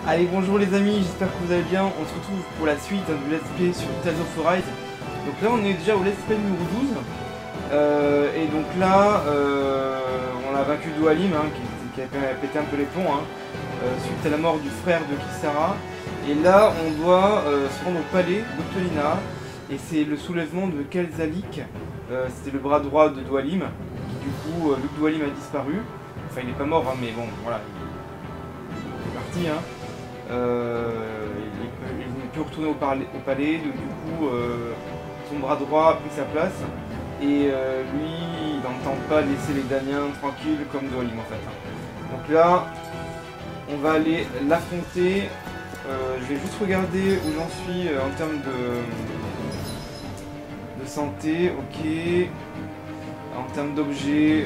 Allez, bonjour les amis, j'espère que vous allez bien. On se retrouve pour la suite du Let's Play sur Tales of Arise. Donc là, on est déjà au Let's Play numéro 12. Et donc là, on a vaincu Dwalym, hein, qui a pété un peu les plombs, hein, suite à la mort du frère de Kisara. Et là, on doit se rendre au palais d'Octolina. Et c'est le soulèvement de Kelzalik. C'était le bras droit de Dwalym. Qui, du coup, vu que Dwalym a disparu, enfin il n'est pas mort, hein, mais bon, voilà, il est parti. Hein. Il n'est plus retourné au palais, donc du coup son bras droit a pris sa place et lui il n'entend pas laisser les Daniens tranquilles comme Dwalym en fait. Donc là on va aller l'affronter. Je vais juste regarder où j'en suis en termes de santé, ok. En termes d'objets,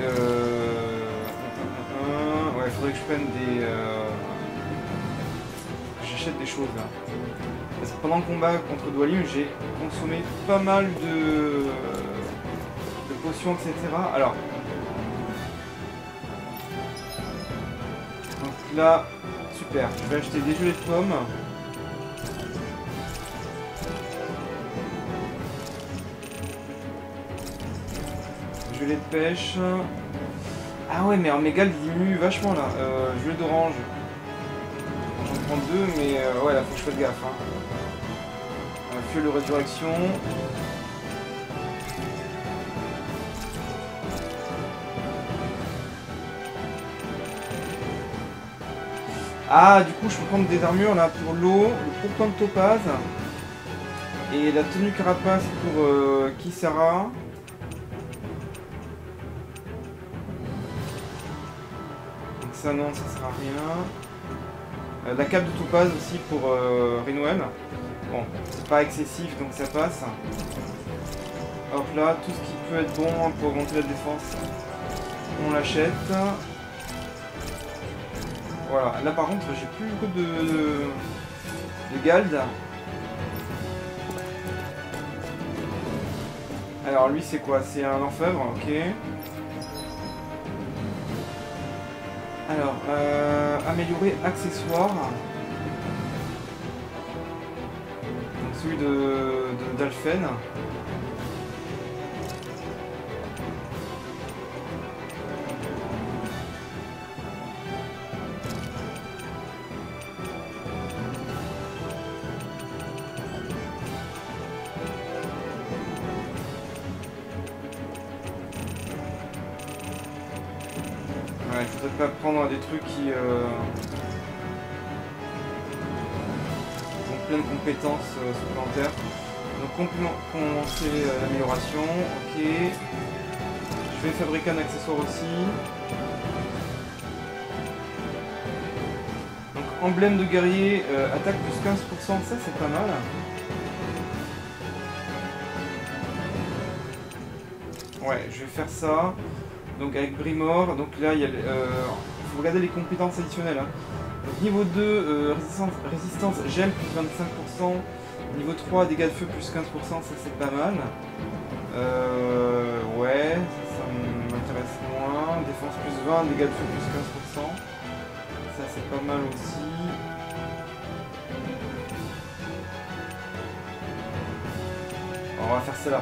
ouais, il faudrait que je prenne des... j'achète des choses là. Parce que pendant le combat contre Dwalym, j'ai consommé pas mal de potions, etc. Alors, donc là, super. Je vais acheter des gelées de pommes. Gelée de pêche. Ah ouais, mais alors mes gals diminuent vachement là. Gelée d'orange. J'en prends deux, mais ouais, là faut que je fasse gaffe. Hein. Fuel de résurrection. Ah, du coup, je peux prendre des armures là pour l'eau, le pourpoint de topaz et la tenue carapace pour Kisara. Donc ça, non, ça sert à rien. La cape de topaz aussi pour Rinwen. Bon, c'est pas excessif donc ça passe. Hop là, tout ce qui peut être bon pour augmenter la défense, on l'achète. Voilà, là par contre j'ai plus beaucoup de Gald. Alors lui c'est quoi? C'est un orfèvre, ok. Alors, améliorer accessoires. Celui d'Alphen. Ouais, je voudrais pas prendre des trucs qui ont plein de compétences supplémentaires. Donc commencer l'amélioration, ok. Je vais fabriquer un accessoire aussi. Donc emblème de guerrier, attaque plus 15%, ça c'est pas mal. Ouais, je vais faire ça. Donc avec Brimor, donc là il y a, faut regarder les compétences additionnelles. Hein. Donc niveau 2, résistance gel plus 25%. Niveau 3, dégâts de feu plus 15%, ça c'est pas mal. Ouais, ça m'intéresse moins. Défense plus 20, dégâts de feu plus 15%. Ça c'est pas mal aussi. On va faire celle-là.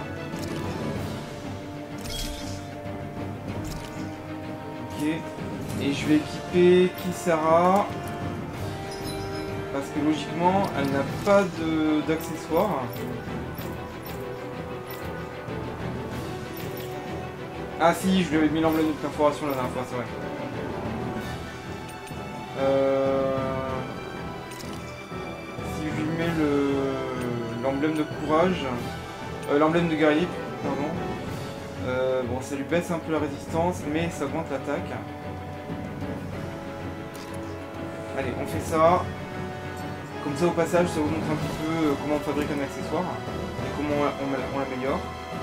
Ok. Et je vais équiper Kisara. Parce que logiquement, elle n'a pas d'accessoires. Ah si, je lui avais mis l'emblème de perforation la dernière fois, c'est vrai. Si je lui mets l'emblème de courage, l'emblème de guerrier, pardon. Bon, ça lui baisse un peu la résistance, mais ça augmente l'attaque. Allez, on fait ça. Comme ça, au passage, ça vous montre un petit peu comment on fabrique un accessoire et comment on l'améliore.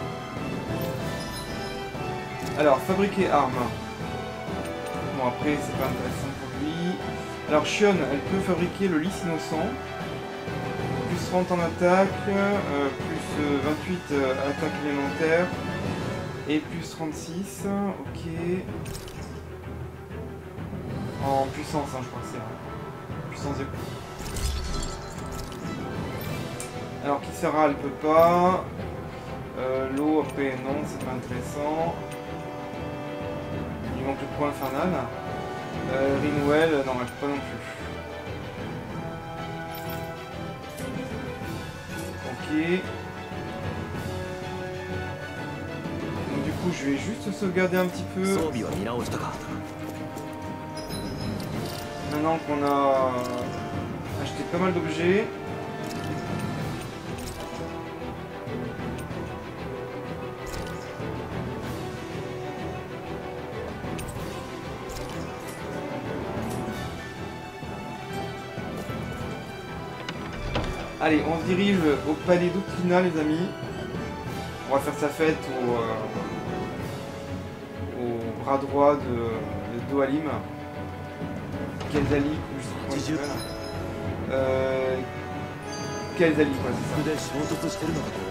Alors, fabriquer arme. Bon, après, c'est pas intéressant pour lui. Alors, Shion, elle peut fabriquer le lys innocent. Plus 30 en attaque, plus 28 attaque élémentaire. Et plus 36, ok. En puissance, hein, je crois que c'est. Puissance de... Alors Kisara elle peut pas. L'eau après non, c'est pas intéressant. Il manque le point infernal. Rinwell, non elle peut pas non plus. Ok. Donc du coup je vais juste sauvegarder un petit peu. Maintenant qu'on a acheté pas mal d'objets. Allez, on se dirige au palais d'Oclina, les amis. On va faire sa fête au bras droit de Dohalim. Kelzali, je sais pas comment il s'appelle. Kelzali, quoi, c'est ça.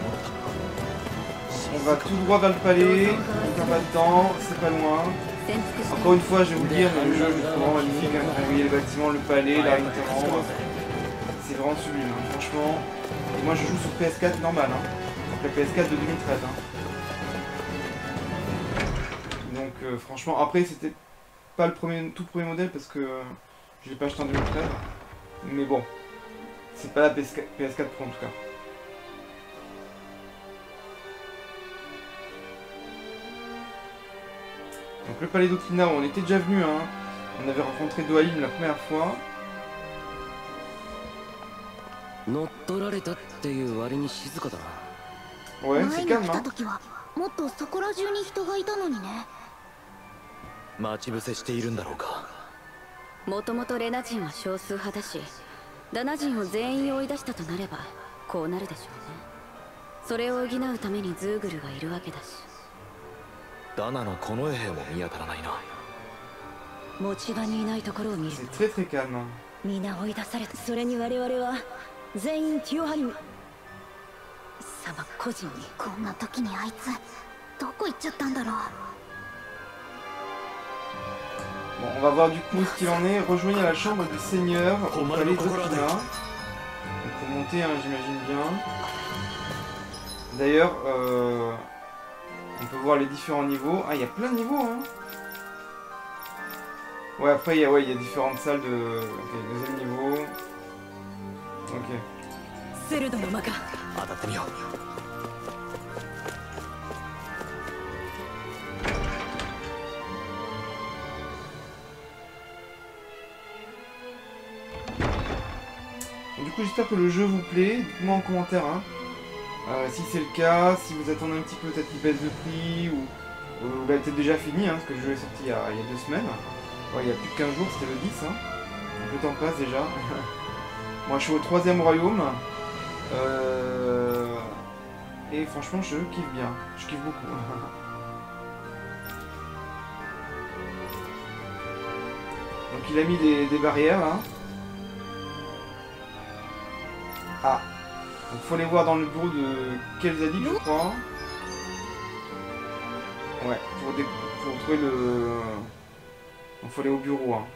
On va tout droit vers le palais, on perd pas de temps, c'est pas loin. Encore une fois, je vais vous dire, mais le jeu est vraiment magnifique. Hein, vous voyez le bâtiment, le palais, la Interrand. C'est vraiment sublime, hein, franchement. Et moi je joue sur PS4 normal, hein. Donc la PS4 de 2013. Hein. Donc franchement, après c'était pas le tout premier modèle parce que je l'ai pas acheté en 2013. Mais bon, c'est pas la PS4 Pro en tout cas. Donc le palais d'Oclina, on était déjà venu, hein. On avait rencontré Dohalim la première fois. Ouais, c'est calme, hein. 待ち伏せしているんだろうか。もともとレナ人は少数派だし、ダナ人を全員追い出したとなればこうなるでしょうね。それを補うためにズーグルがいるわけだし。ダナのこの衛兵も見当たらないな。持ち場にいないところを見ると。 C'est très très calme. 皆追い出された。それに我々は全員ティオハリム様個人に。こんな時にあいつどこ行っちゃったんだろう。 Bon, on va voir du coup ce qu'il en est. Rejoignez la chambre du seigneur au palais d'Oclina. Donc faut monter, hein, j'imagine bien. D'ailleurs, on peut voir les différents niveaux. Ah, il y a plein de niveaux, hein. Ouais, après, il y a différentes salles de... Ok, deuxième niveau. Ok. Du coup, j'espère que le jeu vous plaît. Dites-moi en commentaire, hein. Si c'est le cas, si vous attendez un petit peu peut-être qu'il baisse de prix, ou vous l'avez peut-être déjà fini, hein, parce que le jeu est sorti il y a 2 semaines. Ouais, il y a plus de 15 jours, c'était le 10. Hein. Donc le temps passe déjà. Moi, je suis au 3e royaume. Et franchement, je kiffe bien. Je kiffe beaucoup. Donc il a mis des barrières, là. Ah, donc faut aller voir dans le bureau de Kelzali, je crois. Ouais, pour trouver le... Il faut aller au bureau, hein.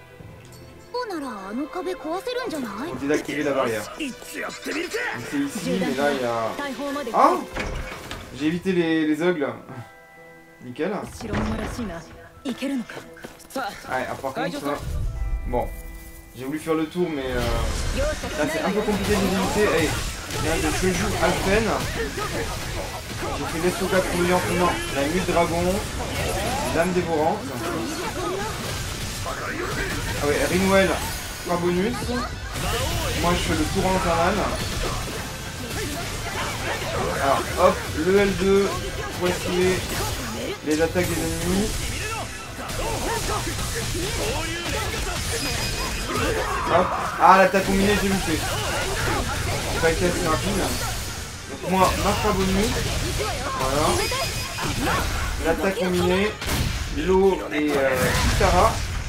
Pour désactiver la barrière. C'est ici, mais là il y a... Ah, j'ai évité les ogles. Nickel. Ouais, par contre... Bon. J'ai voulu faire le tour, mais là c'est un peu compliqué de l'éviter. Hey, viens de Shouju Alphen. J'ai fait l'Estoka pour le non, la nuit de dragon, l'âme dévorante. Ah ouais, Rinwell, 3 bonus. Moi je fais le tour infernal. Alors hop, le L2 pour esquiver les attaques des ennemis. Hop. Ah, l'attaque combinée, j'ai loupé. J'ai pas été assez rapide. Donc moi, ma fois bonus. Voilà. L'attaque combinée. L'eau et Kitara.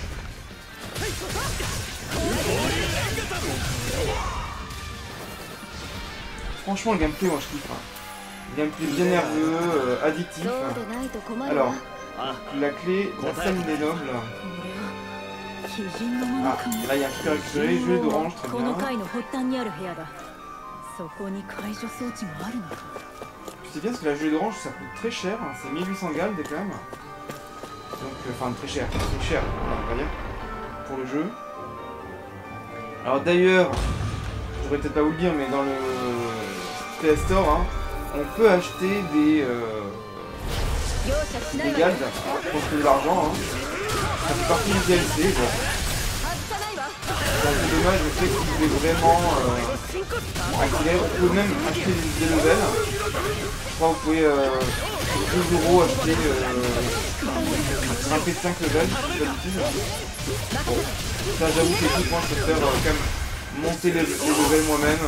Franchement, le gameplay, moi je kiffe. Hein. Gameplay bien nerveux, addictif. Alors, la clé, la scène des nobles. Ah, là il y a un petit peu récupéré, jouer d'orange, très bien. sais bien parce que la gelée d'orange ça coûte très cher, hein, c'est 1800 galles quand même. Donc, enfin très cher, on va dire, pour le jeu. Alors d'ailleurs, je devrais peut-être pas vous le dire, mais dans le PS Store, hein, on peut acheter des galles, je pense que de l'argent, hein. Ça fait partie du DLC, bon. C'est un peu dommage, je sais que vous voulez vraiment accélérer, vous pouvez même acheter des levels. Je crois que vous pouvez 12 € acheter grimper de 5 levels, si c'est pas utile. Bon, ça j'avoue que l'équipe, moi je préfère quand même monter les levels moi-même.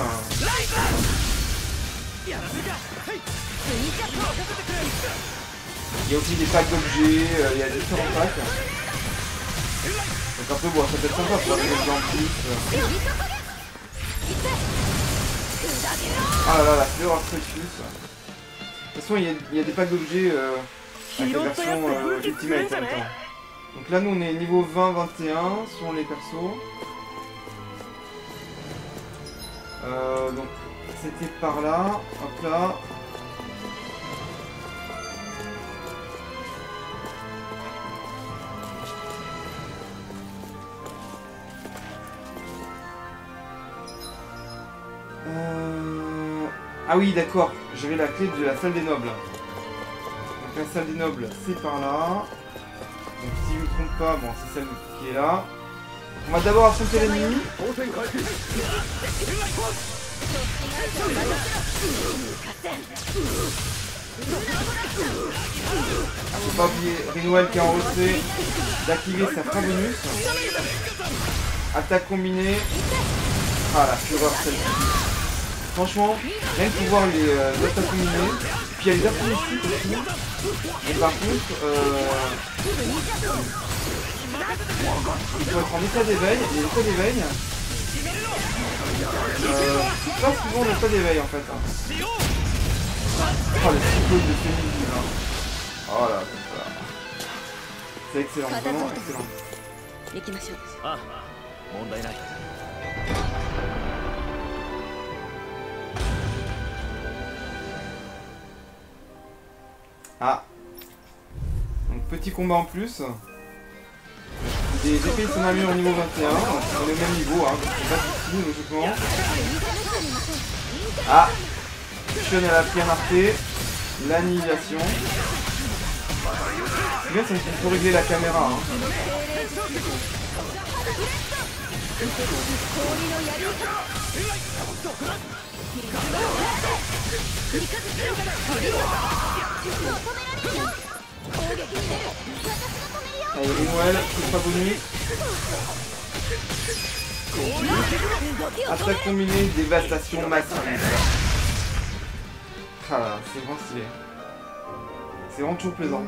Il y a aussi des packs d'objets, il y a différents packs. Donc un peu bon, ça peut être sympa pour avoir des objets en plus. Ah là là, la fleur Arcretus. De toute façon, il y a des packs d'objets avec la version Ultimate en même temps. Donc là, nous on est niveau 20-21 sur les persos. Donc c'était par là, hop là. Ah oui, d'accord, j'avais la clé de la salle des nobles. Donc la salle des nobles, c'est par là. Donc si je ne me trompe pas, bon, c'est celle qui est là. On va d'abord affronter l'ennemi. Faut pas oublier Rinwell qui a enregistré d'activer sa frappe bonus. Attaque combinée. Ah la fureur celle-ci. Franchement, rien que pour voir les attaques combinées. Puis il y a les appuis aussi. Et par contre, il faut être en état d'éveil. Et l'état d'éveil, c'est pas souvent l'état d'éveil en fait. Hein. Oh le cyclone de féminisme là. Oh là, comme ça. C'est excellent, vraiment excellent. Ah. Donc petit combat en plus. Des épées de son armure au niveau 21. On est au même niveau, hein. C'est pas difficile logiquement. Ah. Shun elle a pris un arté. L'annihilation. C'est bien, c'est qu'il faut régler la caméra. Hein. Allez, Rinwell, coup pas bonus. Attaque combinée, dévastation massive. Ah là, c'est vraiment stylé. C'est vraiment toujours plaisant.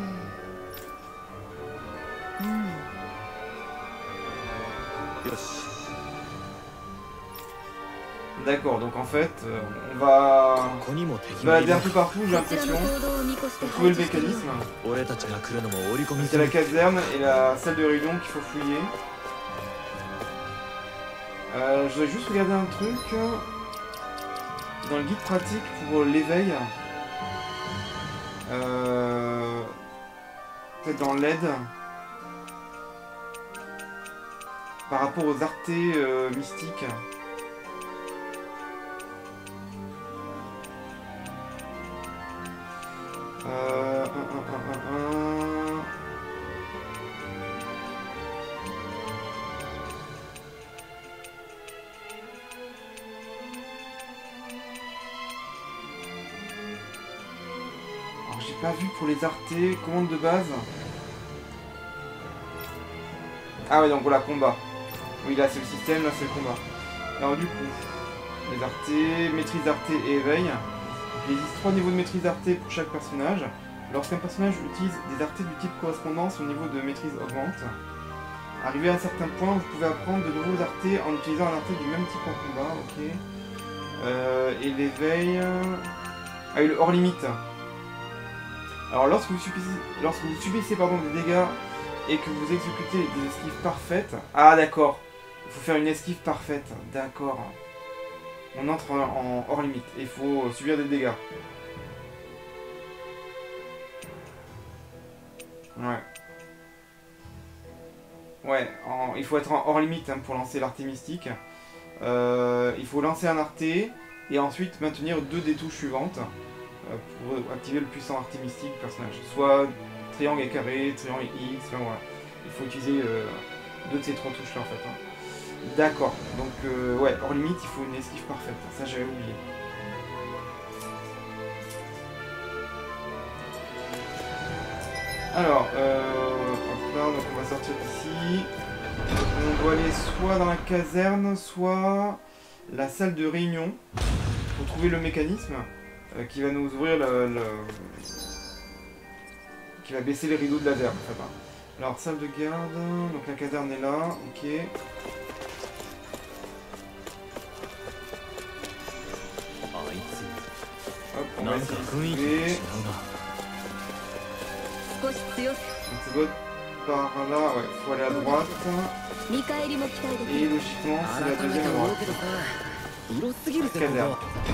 D'accord, donc en fait, on va se balader un peu partout, j'ai l'impression, pour trouver le mécanisme. C'est la caserne et la salle de réunion qu'il faut fouiller. Je voudrais juste regarder un truc. Dans le guide pratique pour l'éveil, peut-être dans l'aide, par rapport aux artés mystiques. Alors j'ai pas vu pour les artés, commande de base. Ah ouais, donc voilà, combat. Oui, là c'est le système, là c'est le combat. Alors du coup, les artés, maîtrise d'arté et éveil. Il existe 3 niveaux de maîtrise d'arté pour chaque personnage. Lorsqu'un personnage utilise des artés du type correspondant, son niveau de maîtrise augmente. Arrivé à un certain point, vous pouvez apprendre de nouveaux artés en utilisant un arté du même type en combat, ok. Et l'éveil... Ah, et le hors limite. Alors lorsque vous subissez des dégâts et que vous exécutez des esquives parfaites... Ah d'accord, il faut faire une esquive parfaite, d'accord. on entre en hors limite. Et il faut subir des dégâts. Ouais. Ouais, il faut être en hors limite hein, pour lancer l'arté mystique. Il faut lancer un arté et ensuite maintenir 2 des touches suivantes pour activer le puissant arté mystique du personnage. Soit triangle et carré, triangle et X, enfin voilà. Il faut utiliser 2 de ces 3 touches là en fait. Hein. D'accord, donc ouais, hors limite il faut une esquive parfaite, ça j'avais oublié. Alors, hop là, donc on va sortir d'ici. On doit aller soit dans la caserne, soit la salle de réunion pour trouver le mécanisme qui va nous ouvrir qui va baisser les rideaux de laser. En fait, hein. Alors, salle de garde, donc la caserne est là, ok. Hop, on va essayer de trouver. Donc ça doit être par là, ouais, faut aller à droite. Et logiquement, c'est la deuxième droite. Caserne.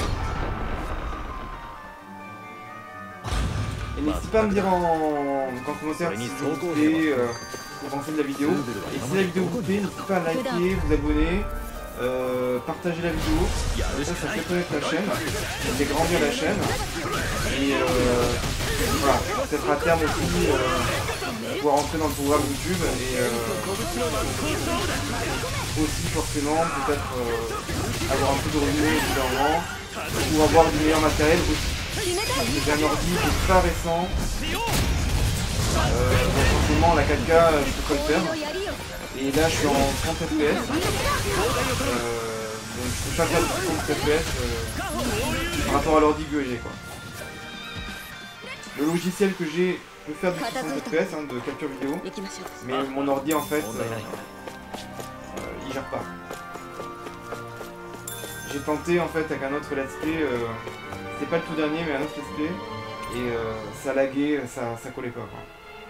Et n'hésitez pas à me dire en commentaire si vous voulez vous pensez de la vidéo. Et si la vidéo vous plaît, n'hésitez pas à liker, vous abonner, partager la vidéo. Ça fait connaître la chaîne, ça fait grandir la chaîne. Et voilà, peut-être à terme aussi pouvoir entrer dans le programme YouTube et aussi forcément peut-être avoir un peu de revenus évidemment ou avoir du meilleur matériel aussi. J'ai un ordi qui est pas récent, donc forcément la 4K je peux pas le faire. Et là je suis en 30 fps, donc je peux pas faire de 30 fps par rapport à l'ordi que j'ai quoi. Le logiciel que j'ai peut faire du 60 fps hein, de capture vidéo, mais mon ordi en fait il gère pas. J'ai tenté en fait avec un autre let's play, c'est pas le tout dernier mais un autre let's play, et ça laguait, ça collait pas quoi.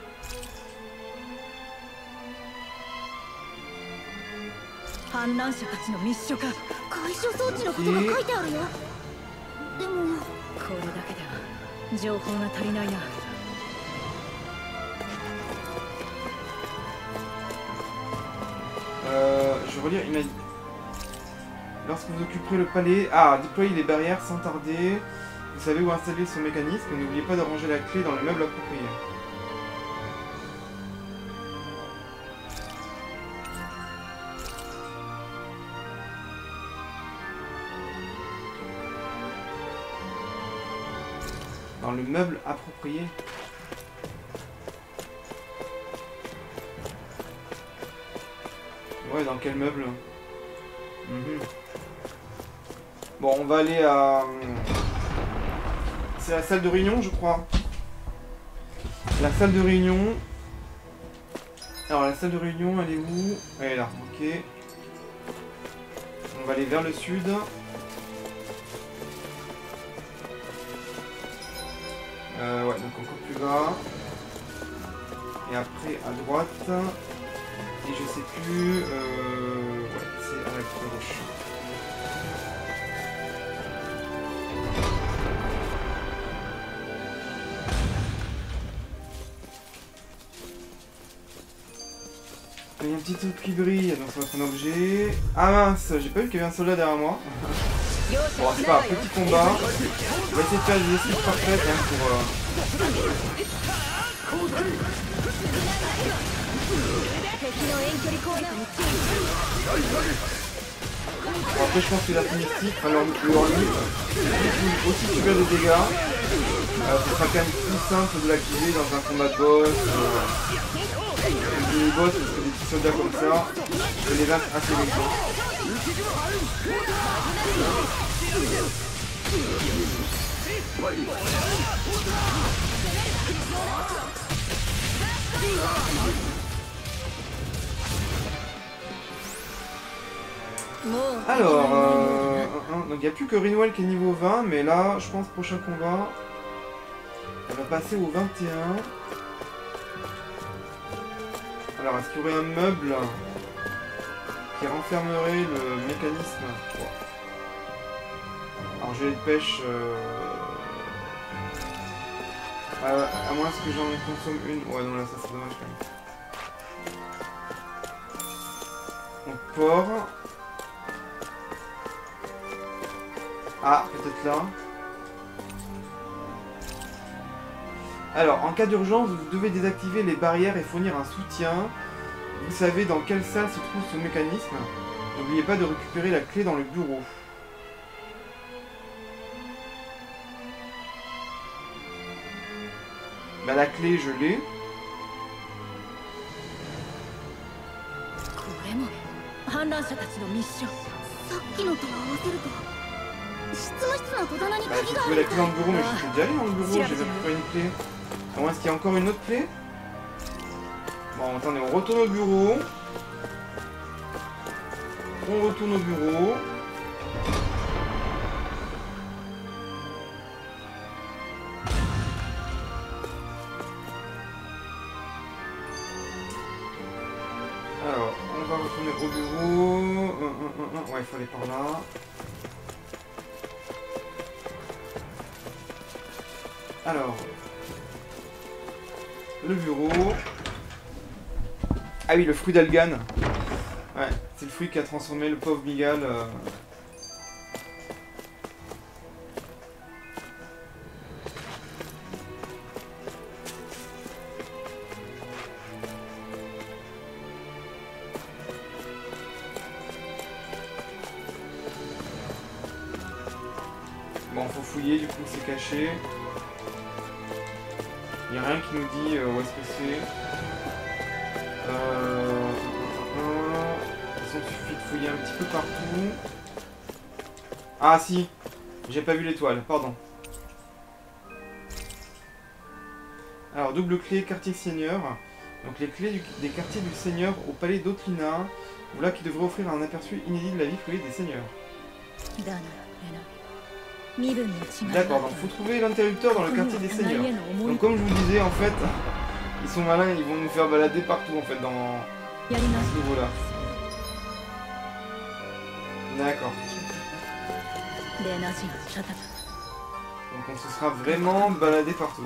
Je relire, il m'a dit lorsque vous occuperez le palais, déployez les barrières sans tarder. Vous savez où installer son mécanisme, n'oubliez pas de ranger la clé dans le meuble approprié. Dans le meuble approprié. Ouais, dans quel meuble? Bon, on va aller à... C'est la salle de réunion, je crois. La salle de réunion. Alors, la salle de réunion, elle est où? Elle est là, ok. On va aller vers le sud. Ouais, donc encore plus bas. Et après, à droite. Et je sais plus... ouais, c'est à la gauche. Il y a un petit truc qui brille, donc ça va être un objet. Ah mince, j'ai pas vu qu'il y avait un soldat derrière moi. Bon, c'est pas un petit combat. On va essayer de faire des esquives parfaites hein, pour... Bon, après je pense que la mystique, alors le hors-limite, aussi subir des dégâts, ce sera quand même plus simple de l'activer dans un combat de boss, des boss, parce que des petits soldats comme ça, je les vaincre assez vite. Alors, donc il n'y a plus que Rinwell qui est niveau 20, mais là, je pense prochain combat, on va passer au 21. Alors, est-ce qu'il y aurait un meuble qui renfermerait le mécanisme? Alors gelée de pêche... à moins que j'en consomme une. Ouais non là ça c'est dommage quand même. Donc porc. Ah, peut-être là. Alors, en cas d'urgence, vous devez désactiver les barrières et fournir un soutien. Vous savez dans quelle salle se trouve ce mécanisme. N'oubliez pas de récupérer la clé dans le bureau. Bah la clé, je l'ai. Bah j'ai trouvé la clé dans le bureau, mais je suis déjà allé dans le bureau, j'ai même pas une clé. À moins est-ce qu'il y a encore une autre clé? Bon, attendez, on retourne au bureau. On retourne au bureau. Alors, on va retourner au bureau. Ouais, il faut aller par là. Alors, le bureau. Ah oui, le fruit d'Algan. Ouais, c'est le fruit qui a transformé le pauvre Miguel. Bon, faut fouiller, du coup c'est caché. Il n'y a rien qui nous dit où est-ce que c'est. De toute façon, il suffit de fouiller un petit peu partout. Ah si, j'ai pas vu l'étoile, pardon. Alors, double clé, quartier seigneur. Donc les clés des quartiers du seigneur au palais d'Otlina. Voilà qui devrait offrir un aperçu inédit de la vie privée des seigneurs. D'accord, donc faut trouver l'interrupteur dans le quartier des seigneurs. Donc comme je vous disais, en fait, ils sont malins, ils vont nous faire balader partout en fait dans ce niveau-là. D'accord. Donc on se sera vraiment baladé partout.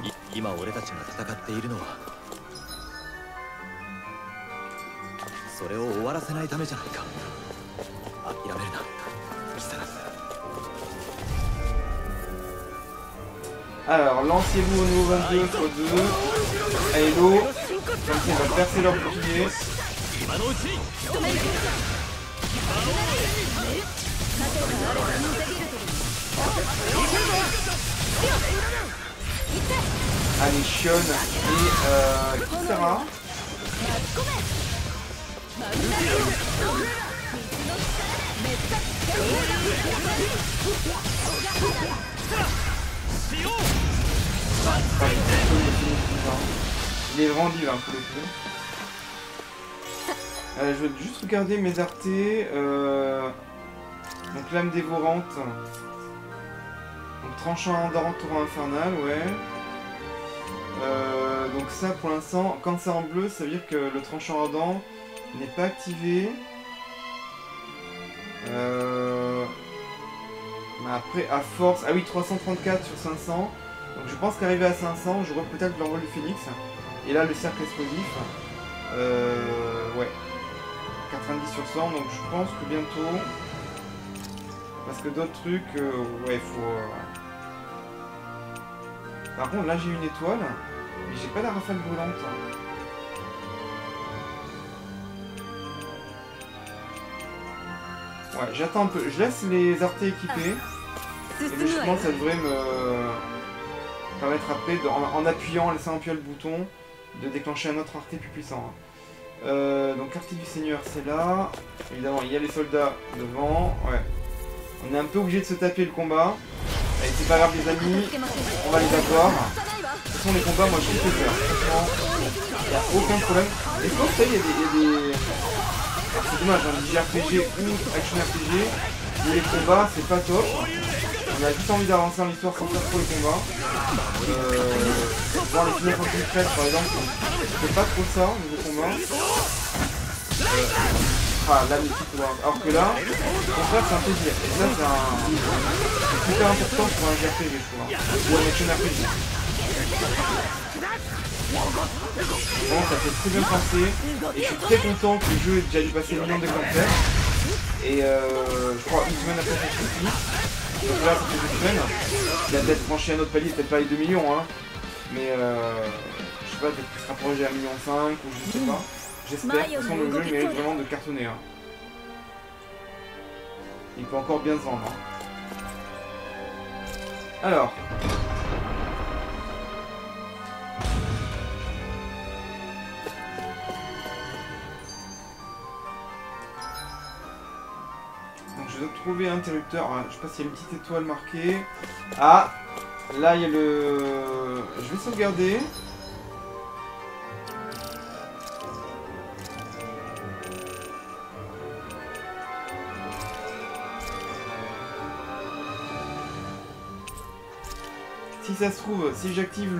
Alors, lancez-vous au niveau 22 x 2. Allez, l'eau. Comme ça, il va percer leur bouclier. Allez, Shion et Kisara. Il est vraiment divin pour le coup. Je vais juste regarder mes artés. Donc lame dévorante. Donc tranchant ardent, torrent infernal, ouais. Donc ça pour l'instant, quand c'est en bleu, ça veut dire que le tranchant ardent n'est pas activé. Mais après, à force... Ah oui, 334 sur 500. Donc je pense qu'arrivé à 500, j'aurai peut-être l'envol du phénix. Et là, le cercle explosif. Ouais. 90 sur 100, donc je pense que bientôt... Parce que d'autres trucs... ouais, faut... Par contre, là, j'ai une étoile. Mais j'ai pas la rafale brûlante. Ouais, j'attends un peu. Je laisse les artés équipés. Et logiquement, ça devrait me permettre après, en appuyant, en laissant appuyer le bouton, de déclencher un autre arté plus puissant. Donc, quartier du seigneur, c'est là. Évidemment, il y a les soldats devant. Ouais. On est un peu obligé de se taper le combat. Allez, c'est pas grave, les amis. On va les avoir. De toute façon, les combats, moi, je trouve que faire. Franchement, il n'y a aucun problème. Et je pense qu'il y a des... C'est dommage, hein, les JRPG ou Action RPG, mais les combats c'est pas top. On a juste envie d'avancer dans l'histoire sans faire trop les combats. Dans les Final Fantasy XIII par exemple, c'est pas trop ça au niveau combat. Enfin, l'âme des petits pouvoirs. Alors que là, au contraire, c'est un plaisir. Et ça, c'est super important pour un JRPG, je trouve. Ou un action RPG. Bon, ça fait très bien penser. Et je suis très content que le jeu ait déjà dû passer millions d'exemplaires. Et je crois une semaine après son sortie. Donc là, ça fait 2 semaines. Il a peut-être franchi un autre palier, peut-être pas les 2 millions, hein. Mais je sais pas, peut-être qu'il sera projet à 1,5 million ou je sais pas. J'espère. De toute façon, le jeu mérite vraiment de cartonner. Hein. Il peut encore bien se vendre. Hein. Alors. Donc je dois trouver un interrupteur. Alors, je sais pas s'il y a une petite étoile marquée. Ah, là il y a le... Je vais sauvegarder. Si ça se trouve, si j'active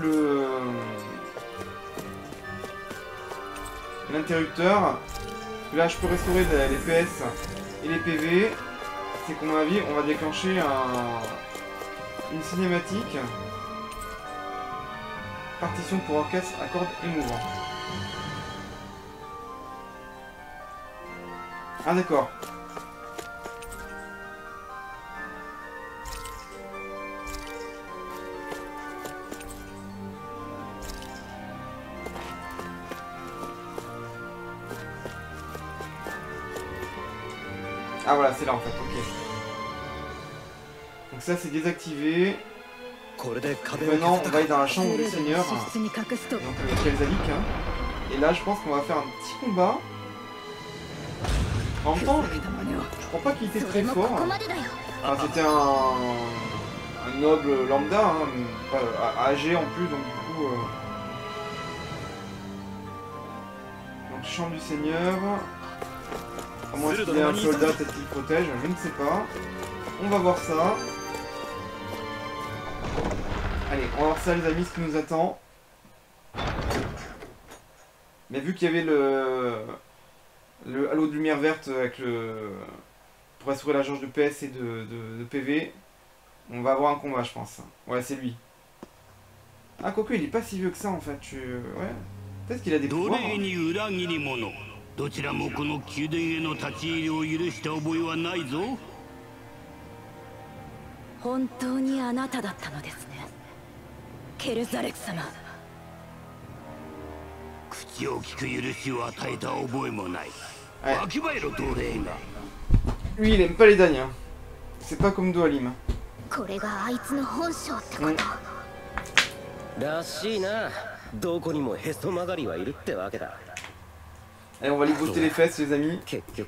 l'interrupteur, là je peux restaurer les PS et les PV, c'est qu'à mon avis on va déclencher une cinématique. Partition pour orchestre à cordes émouvants. Ah d'accord. Ah voilà, c'est là en fait, ok. Donc ça c'est désactivé. Maintenant on va aller dans la chambre du seigneur. Donc avec Elzalik. Hein. Et là je pense qu'on va faire un petit combat. En même temps, je crois pas qu'il était très fort. Enfin, c'était un noble lambda, hein, pas âgé en plus, donc du coup... Donc chambre du seigneur... À moins qu'il ait un soldat peut-être qu'il protège, je ne sais pas. On va voir ça. Allez, on va voir ça les amis, ce qui nous attend. Mais vu qu'il y avait le halo de lumière verte avec le... pour assurer la jauge de PS et de PV, on va avoir un combat je pense. Ouais, c'est lui. Ah, quoique il est pas si vieux que ça en fait. Ouais. Peut-être qu'il a des pouvoirs. Hein. どちらもこの宮殿への立ち入りを許した覚えはないぞ。 本当にあなただったのですね、ケルザレク様。 口を聞く許しを与えた覚えもない。わきまえろ奴隷が。 Lui il aime pas les Daniens. C'est pas comme Doalim. これがあいつの本性ってこと。 らしいな。どこにもへそ曲がりはいるってわけだ。 Allez, on va lui botter les fesses, les amis.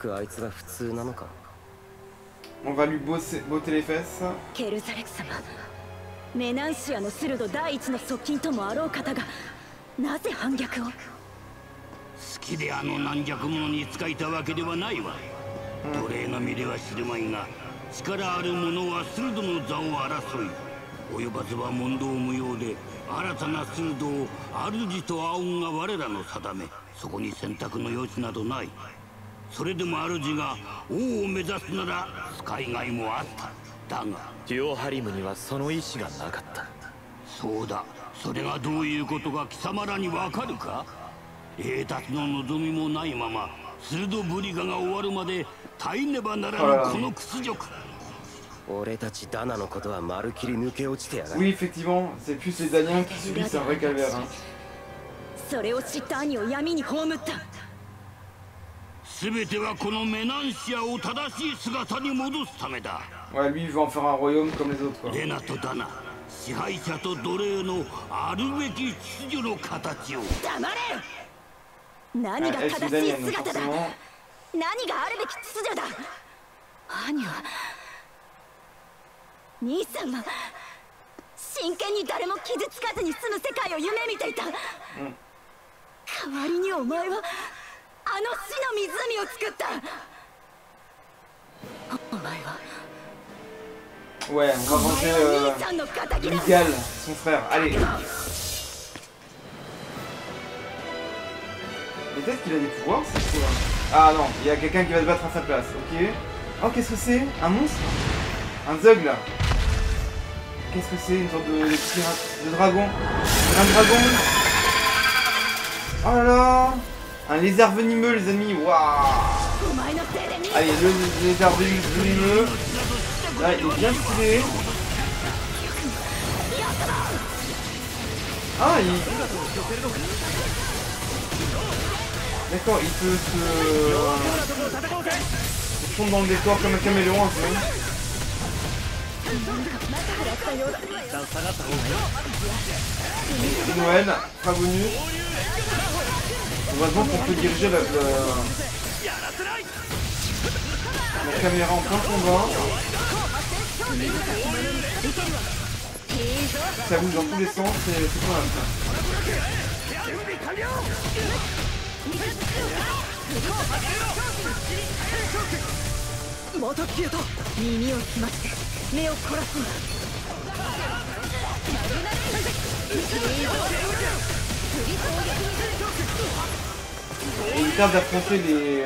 On va lui botter les fesses. ケルザレク様、メナンシアのスルド第一の側近ともあろう方がなぜ反逆を？ 好きであの軟弱者に仕えたわけではないわ。奴隷の身では知るまいが、力ある者はスルドの座を争い、及ばずは問答無用で新たなスルドを主と仰ぐが我らの定め。 そこに選択の余地などない。それでも主が王を目指すなら使いがいもあった。だがデュオハリムにはその意志がなかった。 そうだ。それがどういうことか貴様らにわかるか？栄達の望みもないままスルドブリガが終わるまで耐えねばならぬこの屈辱。 俺たちダナのことはまるきり抜け落ちてやがる。 Oui, effectivement, c'est plus les Daniens qui subissent un vrai calvaire. Hein. それを知った兄を闇に葬った。 全てはこのメナンシアを正しい姿に戻すためだ。 Ouais, lui il veut en faire un royaume comme les autres. Quoi. レナとダナ、支配者と奴隷のあるべき秩序の形を。 黙れ。何が正しい姿だ。何があるべき秩序だ。兄は、兄さんは真剣に誰も傷つかずに済む世界を夢見ていた。代わりにお前はあの死の湖を作った。お前は。 Ouais, on va venger Miguel, son frère. Allez. Mais peut-être qu'il a des pouvoirs, c'est quoi? Ah non, il y a quelqu'un qui va se battre à sa place, ok. Oh, qu'est-ce que c'est? Un monstre? Un Zug là. Qu'est-ce que c'est? Une sorte de dragon. Un dragon. Oh là là. Un lézard venimeux les amis, waouh. Allez, le lézard venimeux. Là, il est bien stylé. Ah, il... D'accord, il peut se fondre dans le décor comme un caméléon un peu. Noël, pas bonus. Heureusement qu'on peut diriger la caméra en plein combat. Ça bouge dans tous les sens, c'est pas mal ça. Et il tarde d'affronter les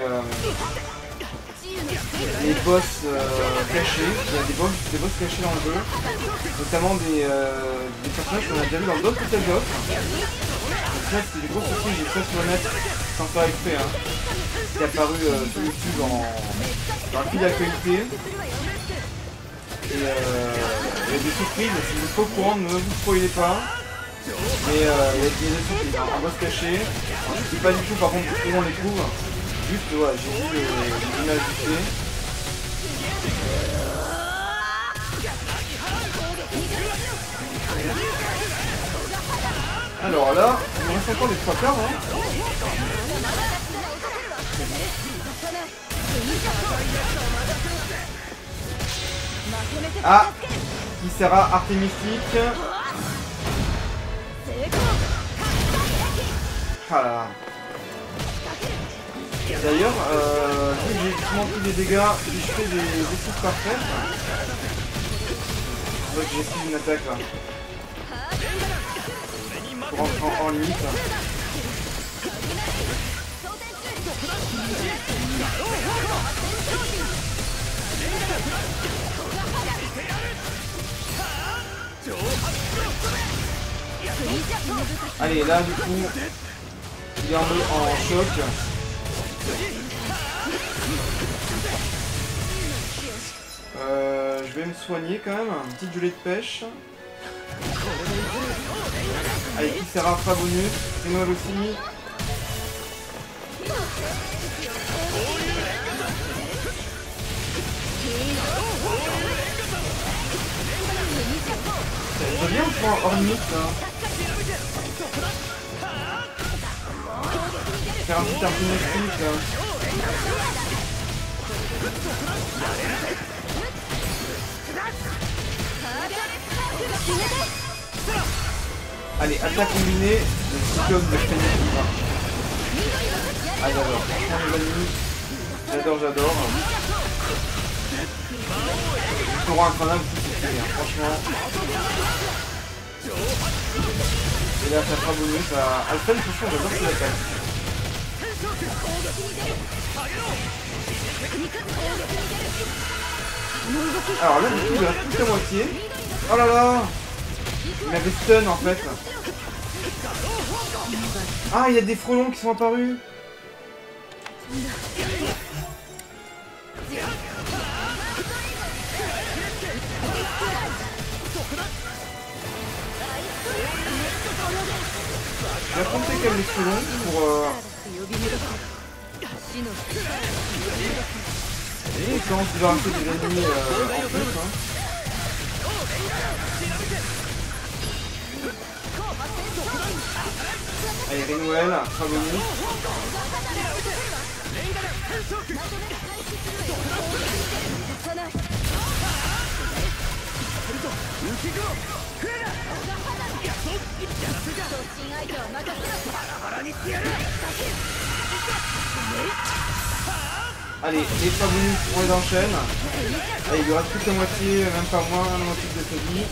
boss cachés. Il y a des boss cachés dans le jeu, notamment des personnages qu'on a déjà vu dans d'autres Tales of. Donc là c'était des gros soucis, j'ai fait sur le net sans faire exprès, hein, qui est apparu sur YouTube dans le fil d'actualité. Et il y a des surprises, si vous êtes pas au courant, ne vous spoilez pas. Mais il y a des surprises, un boss caché. Je ne sais pas du tout par contre où on les trouve. Juste, ouais, j'ai vu l'image du fait. Alors là, il me reste encore les 3 quarts. Hein. Ah, qui sera Artémistique. Ah là là. D'ailleurs, vu que j'ai justement pris des dégâts, si je fais des esquives parfaites, je vais essayer une attaque là. Pour rentrer en limite. Allez, là du coup, il est en choc. Je vais me soigner quand même, une petite gelée de pêche. Allez, qui sera pas bonus, c'est Noël aussi. Ça vient ou pas hors limite là? Faire un petit artémistique là. Allez, attaque combinée, le cyclone de Phoenix. Ah j'adore, franchement les amis, j'adore. Le torrent infernal aussi c'est très bien, franchement. Et là ça fera bonus à Alphen, franchement j'adore cette attaque. Alors là du coup il reste plus qu'à moitié. Oh là là, il m'avait stun en fait. Ah, il y a des frelons qui sont apparus. Je vais affronter quand même les frelons pour... Et quand tu vas rajouter des ennemis en plus, hein. Allez, Renwell, Travoni. Allez, les 3 bonus, on les enchaîne. Allez, il lui reste plus que la moitié, même pas moins, la moitié de sa vie.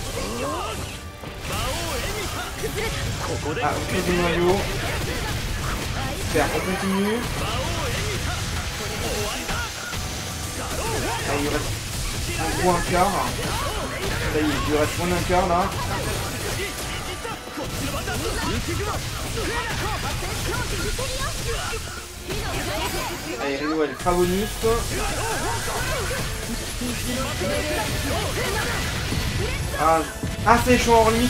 Ah, on fait des noyaux. Super, on continue. Allez, il reste en gros un quart. Ça y est, il lui reste moins d'un quart là. Allez, Reno, elle est pas bonus. Ah, c'est chaud en limite.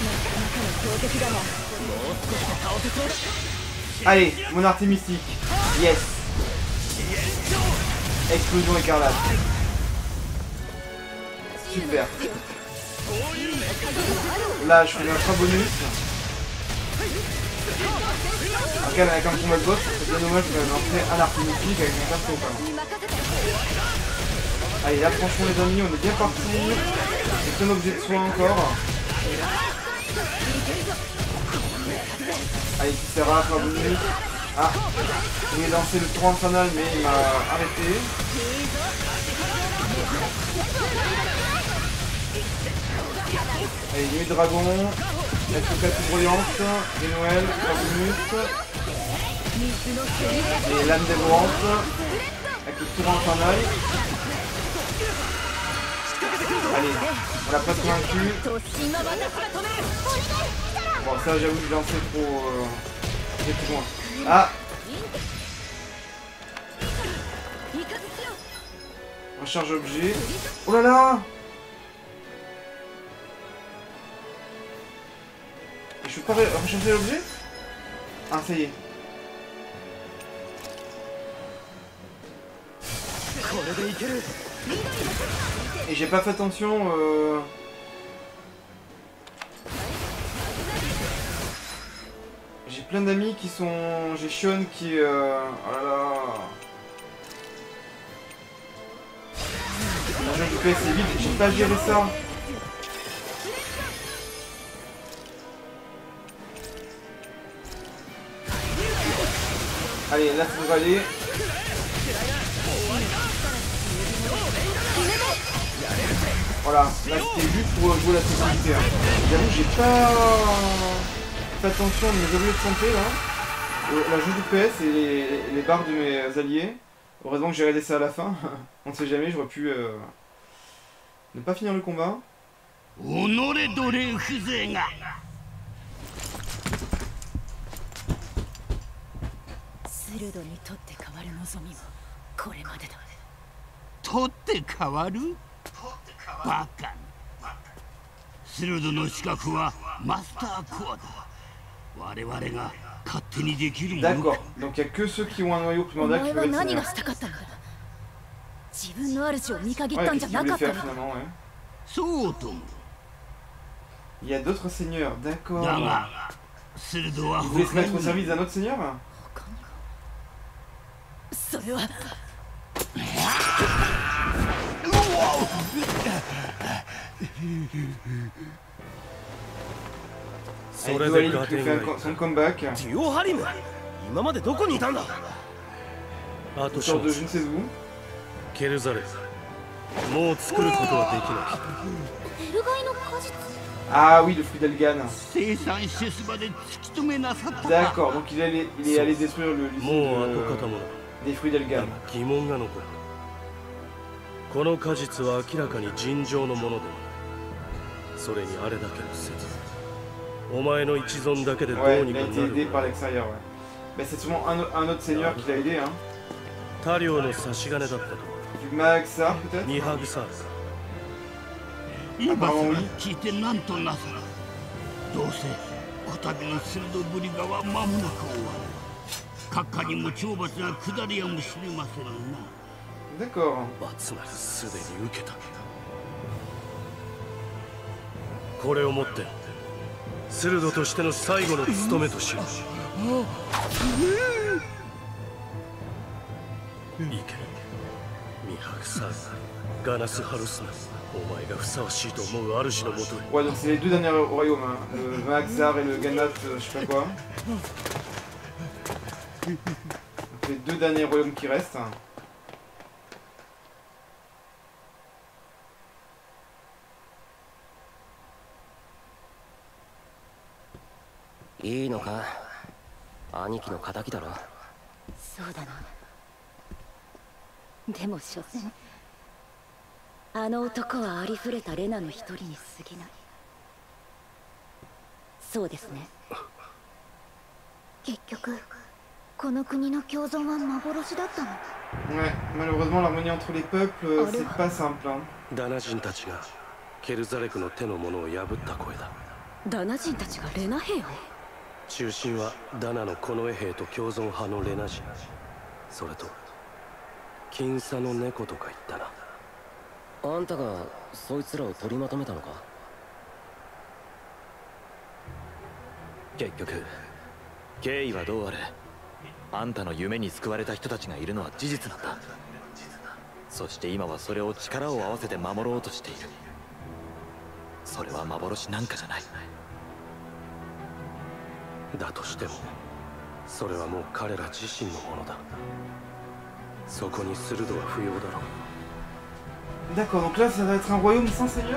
Allez, mon arté mystique. Yes. Explosion écarlate. Super. Là, je fais un ultra bonus. Après, avec un combat de boss, c'est bien dommage de lancer un arté mystique avec un perso quand même. Allez, là, franchement, les amis, on est bien parti. J'ai plein d'objets de soin encore. Allez, qui sert à faire bonus. Ah, il voulait lancer le tour infernal, mais il m'a arrêté. Allez, nuit dragon, FK brillante, et Noël, pas bonus. Et lame dévorante, avec le tour infernal. Allez, on l'a presque vaincu. Bon, ça j'avoue que j'ai lancé trop... j'ai plus loin. Ah! Recharge objet. Oh là là! Je peux pas recharger l'objet? Ah, ça y est. Et j'ai pas fait attention. J'ai plein d'amis qui sont... J'ai Sean qui... Oh là là... Le jeu du PS est vide, j'ai pas géré ça. Allez, là ça va aller. Voilà, là c'était juste pour jouer la sécurité. Hein. J'avoue, j'ai pas fait attention à mes objets de santé là. La jeu du PS et les barres de mes alliés. Heureusement que j'ai regardé ça à la fin. On ne sait jamais, j'aurais pu ne pas finir le combat. D'accord, donc il n'y a que ceux qui ont un noyau primordial qui peuvent être seigneurs. Ouais, qu'est-ce qu'il voulait faire finalement, ouais. Il y a d'autres seigneurs, d'accord. Il voulait se mettre au service d'un autre seigneur? Allez, Dualink qui fait son comeback. Il sort de je ne sais où. Ah oui, le fruit d'Elgan. D'accord, donc il est allé détruire l'usine des fruits d'Elgan. この果実は明らかに尋常のものではない。それにあれだけの説。お前の一存だけでどうにかなる。Ouais, il a été aidé par l'extérieur, ouais. Mais c'est sûrement un autre seigneur qui l'a aidé, hein. タリオの差し金だったと。Du Maxar, peut-être. ニハグサー。 今さら聞いてなんとなさる。どうせこたびの鋭ぶりがは間もなく終わる。閣下にも懲罰が下りやもしれませんな。 D'accord. すでに受けた。これをもってスルドとしての最後の務めとしよう。いけ、ミハグサー、ガナスハルスナ、お前がふさわしいと思う主のもとへ。 Ouais, donc c'est les deux derniers royaumes, hein. Le Maxar et le Ganat, je sais pas quoi. Donc les deux derniers royaumes qui restent. いいのか、兄貴の敵だろ。 そうだな。でも所詮あの男はありふれたレナの一人に過ぎない。そうですね。結局この国の共存は幻だったの。 Ouais, malheureusement l'harmonie entre les peuples, c'est pas simple. ダナ人たちがケルザレクの手のものを破った声だ。 ダナ人たちがレナ兵を？ 中心はダナの近衛兵と共存派のレナ人、それと金沙の猫とか言ったな。 あんたがそいつらを取りまとめたのか？ 結局経緯はどうあれ、あんたの夢に救われた人たちがいるのは事実なんだ。そして今はそれを力を合わせて守ろうとしている。それは幻なんかじゃない。 だとしてもそれはもう彼ら自身のものだ。そこにスルドは不要だろう。 D'accord, donc là ça va être un royaume sans seigneur.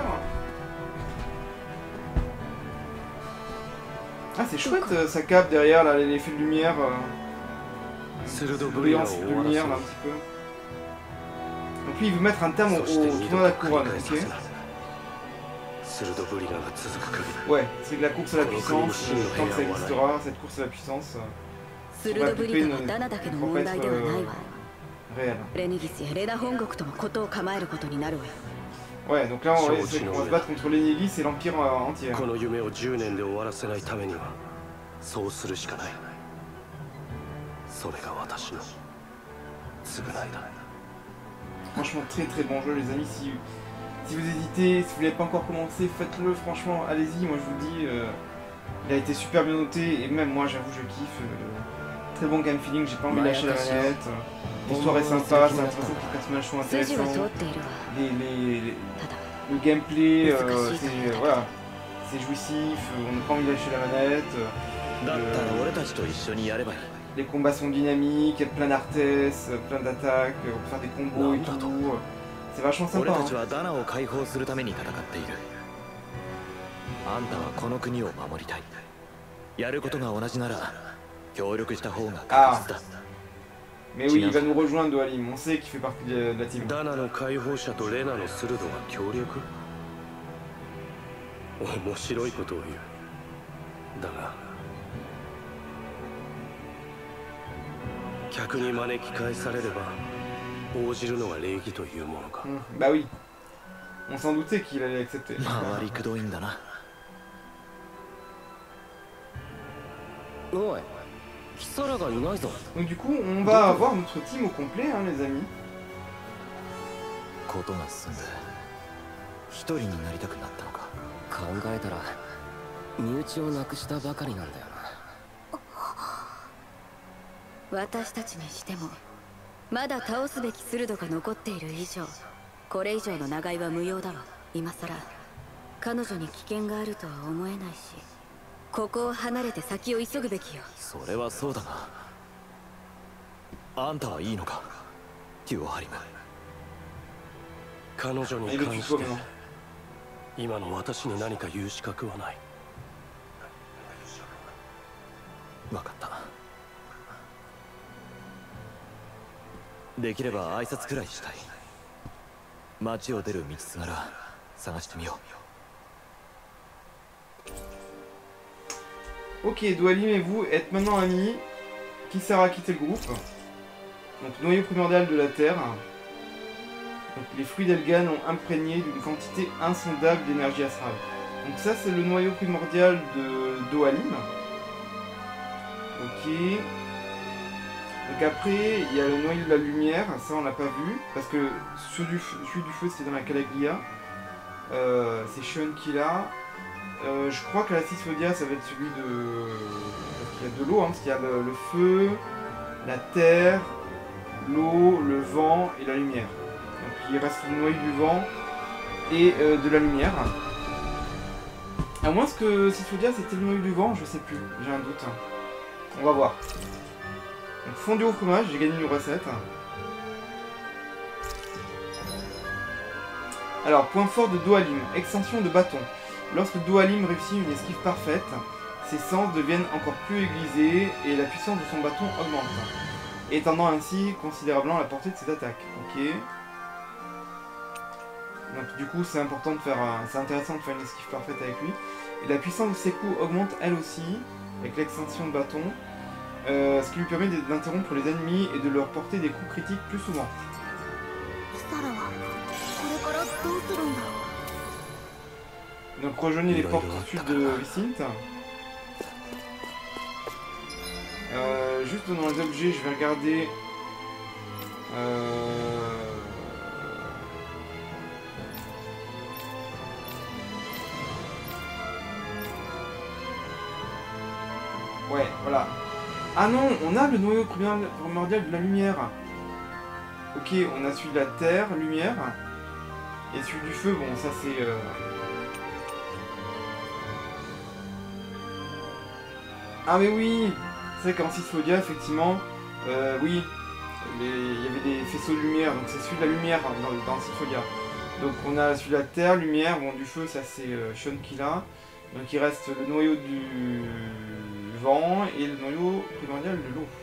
Ah c'est chouette sa cape derrière là, les fils de lumière. Brillance de lumière là un petit peu. Donc lui il veut mettre un terme au tournoi de la couronne, ok. Ouais, c'est de la course à la puissance, tant que ça existera, cette course à la puissance. Ça va occuper une tempête réelle. Ouais, donc là on va se battre contre l'Ennelis et l'Empire entier. Franchement très très bon jeu les amis, si vous hésitez, si vous n'avez pas encore commencé, faites-le, franchement, allez-y, moi je vous le dis, il a été super bien noté, et même moi j'avoue je kiffe, très bon game feeling, j'ai pas envie de lâcher la manette, l'histoire est sympa, c'est intéressant que les personnages sont intéressants, le gameplay, voilà, c'est jouissif, on n'a pas envie de lâcher la manette, les combats sont dynamiques, il y a plein d'artesses, plein d'attaques, on peut faire des combos et tout. C'est vachement sympa. Hein. Ah. Mais oui, il va nous rejoindre Dohalim, on sait qu'il fait partie de la team. Bah oui, on s'en doutait qu'il allait accepter. Donc du coup, on va avoir notre team au complet, hein, les amis. Bah oui, on s'en Ok, Dohalim et vous êtes maintenant amis. Kisara a quitté le groupe. Donc, noyau primordial de la Terre. Donc, les fruits d'Elgan ont imprégné d'une quantité insondable d'énergie astrale. Donc ça, c'est le noyau primordial de Dohalim. Ok. Donc après, il y a le noyau de la lumière. Ça, on l'a pas vu. Parce que celui du feu, c'était dans la Calaglia. C'est Shion qui l'a. Je crois que la Sysphodia ça va être celui de... Il y a de l'eau, hein, parce qu'il y a le feu, la terre, l'eau, le vent et la lumière. Donc il reste le noyau du vent et de la lumière. À moins que Sysphodia c'était le noyau du vent, je sais plus, j'ai un doute. On va voir. Donc fondu au fromage, j'ai gagné une recette. Alors, point fort de Dohalim, extension de bâton. Lorsque Dohalim réussit une esquive parfaite, ses sens deviennent encore plus aiguisés et la puissance de son bâton augmente, étendant ainsi considérablement la portée de ses attaques. Ok. Donc du coup c'est important de faire, c'est intéressant de faire une esquive parfaite avec lui. Et la puissance de ses coups augmente elle aussi, avec l'extension de bâton, ce qui lui permet d'interrompre les ennemis et de leur porter des coups critiques plus souvent. Donc rejoignez les portes sud de Vicint. Juste dans les objets, je vais regarder... Ouais, voilà. Ah non, on a le noyau primordial de la lumière. Ok, on a celui de la terre, lumière. Et celui du feu, bon, ça c'est... Ah mais oui, c'est vrai qu'en Sysphodia, effectivement, oui, il y avait des faisceaux de lumière, donc c'est celui de la lumière dans Sysphodia. Donc on a celui de la terre, lumière, bon du feu, ça c'est Shon qui l'a. Donc il reste le noyau du vent et le noyau primordial de l'eau.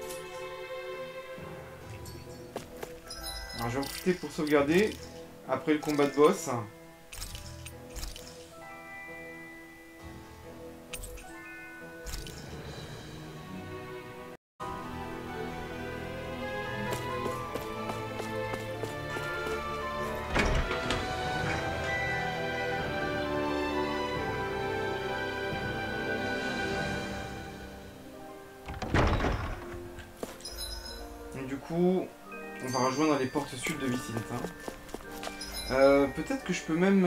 Alors je vais en profiter pour sauvegarder après le combat de boss. Du coup, on va rejoindre les portes sud de Vicint. Peut-être que je peux même...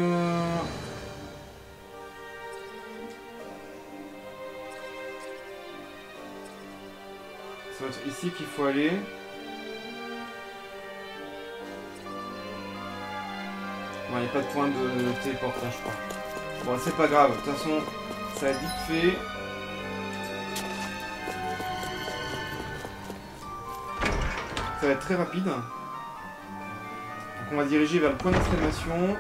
Ça va être ici qu'il faut aller. Bon, il n'y a pas de point de téléportage, je crois. Bon, c'est pas grave. De toute façon, ça va être vite fait. Ça va être très rapide. Donc on va diriger vers le point d'exclamation.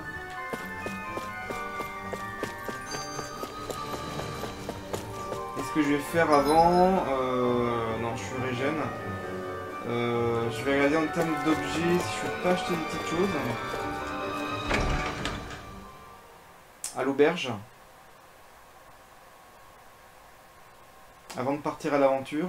Et ce que je vais faire avant... non, je suis régène. Je vais regarder en termes d'objets si je peux pas acheter des petites choses. À l'auberge. Avant de partir à l'aventure.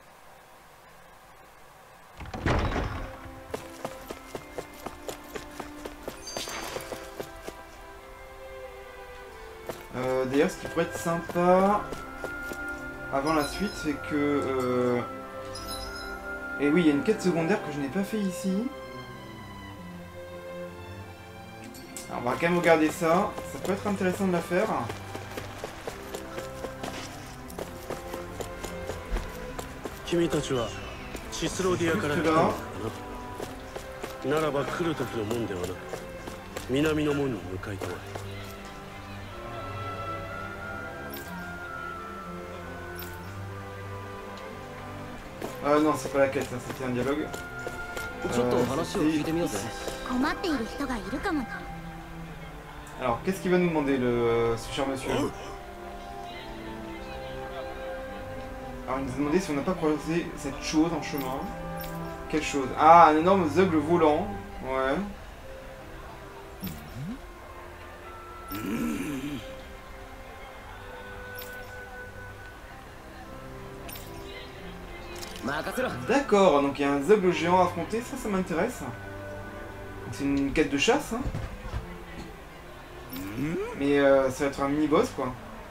D'ailleurs, ce qui pourrait être sympa avant la suite, c'est que... Et oui, il y a une quête secondaire que je n'ai pas fait ici. Alors, on va quand même regarder ça. Ça peut être intéressant de la faire. Juste là. Ah non, c'est pas la quête, c'était un dialogue. Alors, qu'est-ce qu'il va nous demander, ce cher monsieur? Alors, il nous a demandé si on n'a pas croisé cette chose en chemin. Quelle chose? Ah, un énorme zeugle volant. Ouais. D'accord, donc il y a un zeugle géant à affronter, ça m'intéresse. C'est une quête de chasse, hein. Mais ça va être un mini-boss, quoi.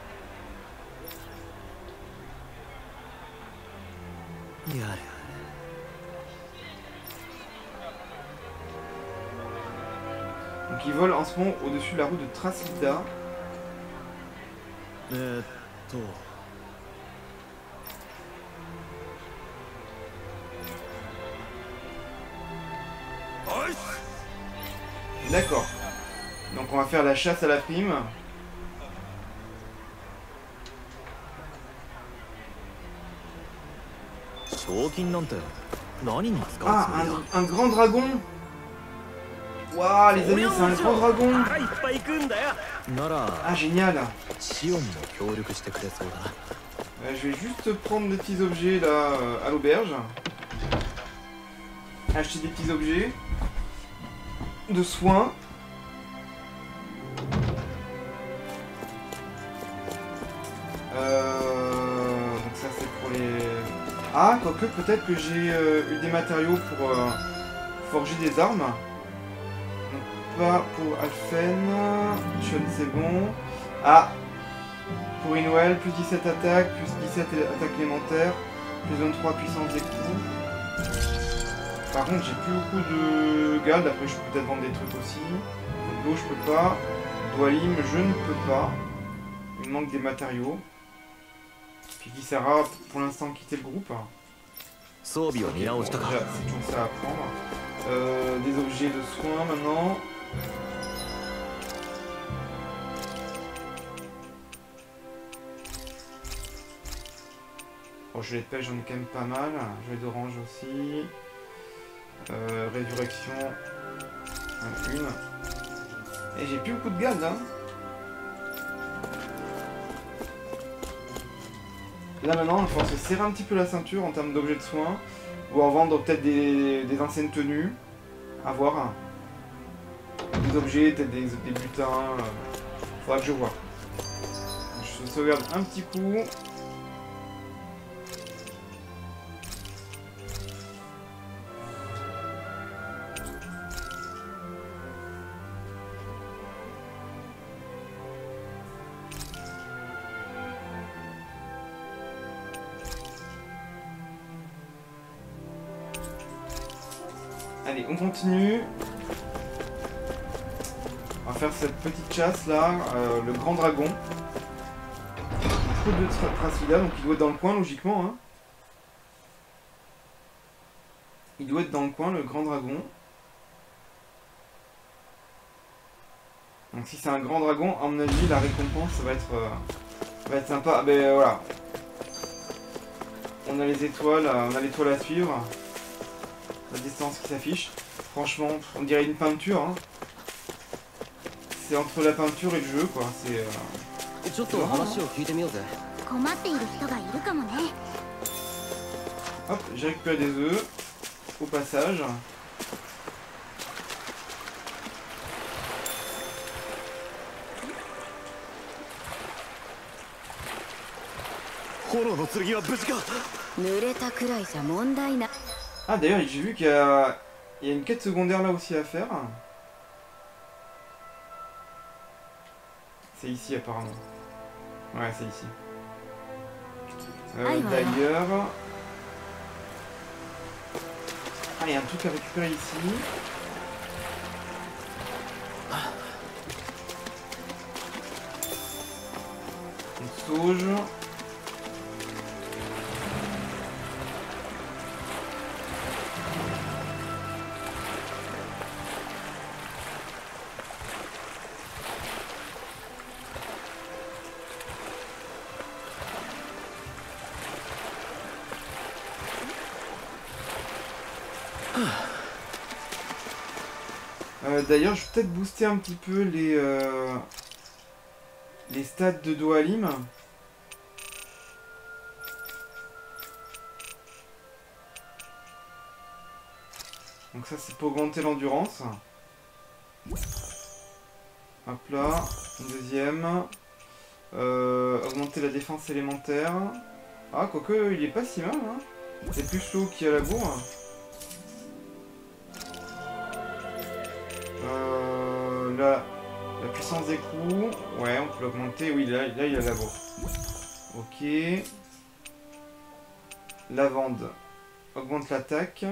Donc il vole en ce moment au-dessus de la route de Traslida. D'accord. Donc on va faire la chasse à la prime. Ah, un grand dragon. Waouh, les amis, c'est un grand dragon. Ah, génial. Je vais juste prendre des petits objets là à l'auberge. Acheter des petits objets de soins. Donc ça c'est pour les... Ah, quoique peut-être que j'ai eu des matériaux pour forger des armes. Donc pas pour Alphen. Chun c'est bon. Ah, pour Inwell, plus 17 attaques, plus 17 attaques élémentaires, plus 23 puissance des coups. Par contre j'ai plus beaucoup de garde, après je peux peut-être vendre des trucs aussi. L'eau je peux pas. Dwalim je ne peux pas. Il me manque des matériaux. Puis Kisara pour l'instant quitter le groupe. Okay, bon, déjà c'est toujours ça à prendre. Des objets de soins maintenant. Bon, je les pêche, j'en ai quand même pas mal. Je vais d'orange aussi. Résurrection. Une. Et j'ai plus beaucoup de gaz hein. Là maintenant, il faut se serrer un petit peu la ceinture en termes d'objets de soins. Ou en vendre peut-être des anciennes tenues. À voir. Des objets, peut-être des butins. Faudra que je vois. Je sauvegarde un petit coup. Allez, on continue. On va faire cette petite chasse là, le grand dragon. Trop de Trasfida, donc il doit être dans le coin logiquement. Hein. Il doit être dans le coin, le grand dragon. Donc si c'est un grand dragon, à mon avis, la récompense ça va être sympa. Ah, ben voilà. On a les étoiles, on a l'étoile à suivre. La distance qui s'affiche. Franchement, on dirait une peinture. Hein. C'est entre la peinture et le jeu, quoi. C'est. Hop, j'ai récupéré des œufs. Au passage. Ah d'ailleurs j'ai vu qu'il y a une quête secondaire là aussi à faire. C'est ici apparemment. Ouais c'est ici. D'ailleurs... Ah il y a un truc à récupérer ici. Une sauge. D'ailleurs, je vais peut-être booster un petit peu les stats de Dwalim. Donc ça, c'est pour augmenter l'endurance. Hop là, une deuxième. Augmenter la défense élémentaire. Ah, quoique, il est pas si mal. Hein. C'est plus chaud qu'il y a la bourre. La puissance des coups, ouais, on peut l'augmenter. Oui, là il y a la bourre. Ok. Lavande augmente l'attaque.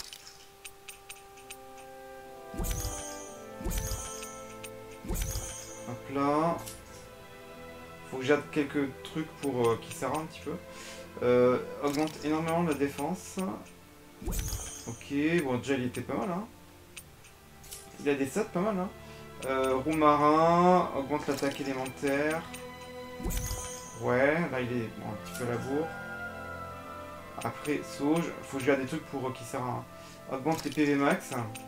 Hop là. Faut que j'aide quelques trucs pour Kisara un petit peu. Augmente énormément la défense. Ok, bon déjà il était pas mal hein. Il a des stats pas mal hein. Roux marin, augmente l'attaque élémentaire. Ouais, là il est bon, un petit peu à la bourre. Après, sauge, faut que je garde des trucs pour Kisara. Hein. Augmente les PV max.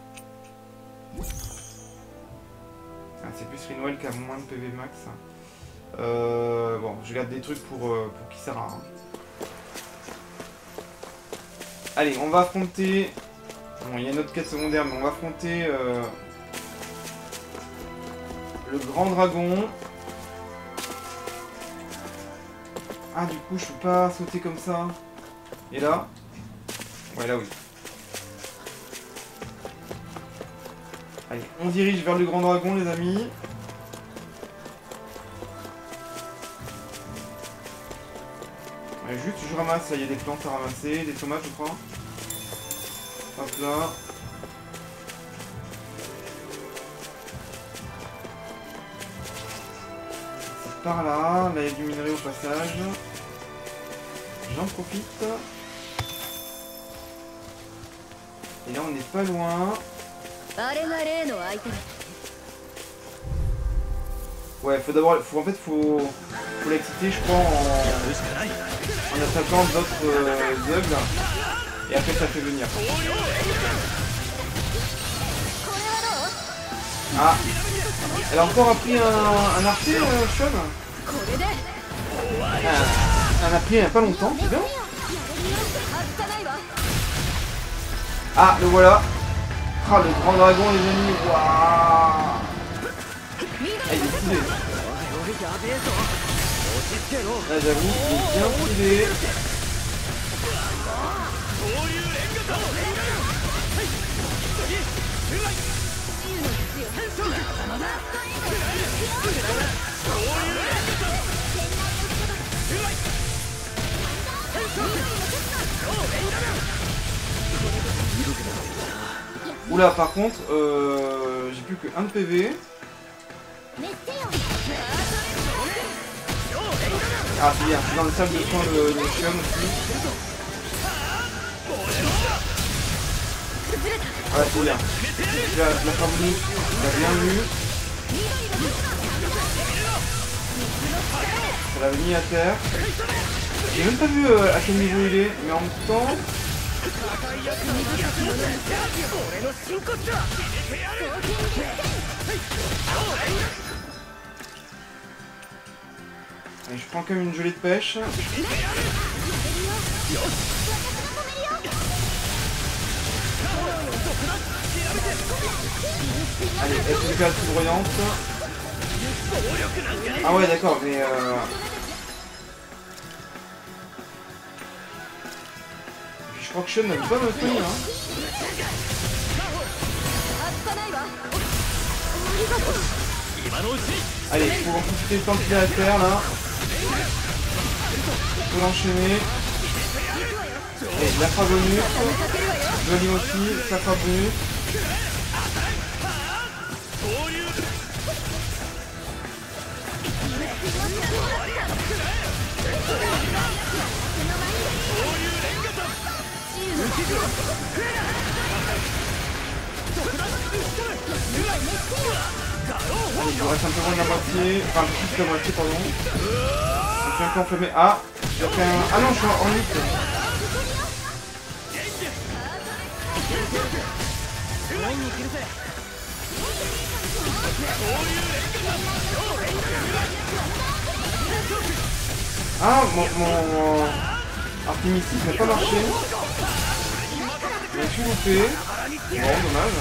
Ah, c'est plus Rinwell qui a moins de PV max. Bon, je garde des trucs pour Kisara. Hein. Allez, on va affronter... Bon, il y a une autre quête secondaire, mais on va affronter... le grand dragon. Ah, du coup, je peux pas sauter comme ça. Et là? Ouais, là, oui. Allez, on dirige vers le grand dragon, les amis. Ouais, juste, je ramasse. Il y a des plantes à ramasser, des tomates, je crois. Hop là. C'est par là. Là, il y a du minerai au passage. J'en profite. Et là, on n'est pas loin. Ouais, faut d'abord, faut l'exciter, je crois, en attaquant d'autres zugs. Et après, ça fait venir. Ah, elle a encore appris un archer, Sean. Elle a appris il n'y a pas longtemps, c'est bien. Ah, le voilà. Ah, le grand dragon, les amis. Waouh. Ah, il est stylé. Là, j'avoue, il est bien stylé. Oula, par contre, j'ai plus que 1 de PV. Ah, c'est bien, c'est dans le salle de soins de Shion aussi. Ah ouais, c'est bien. La carbonite, il a bien vu. Ça l'a mis à terre. J'ai même pas vu à quel niveau il est, mais en même temps... Allez, je prends quand même une gelée de pêche. Allez, elle est plus bruyante. Ah ouais, d'accord, mais je crois que Sean n'a pas me tenir, hein. Allez, pour en profiter du temps qu'il a à faire là. Faut l'enchaîner. Et la frappe bonus. Joli aussi, sa frappe bonus. Allez, il reste un peu moins de la moitié. Enfin, plus que la moitié, pardon. Je suis un peu enflammé. Ah, j'ai fait un... Ah non, je suis en 8. Ah, mon Artémisis n'a pas marché. Il a tout loupé. Bon, dommage.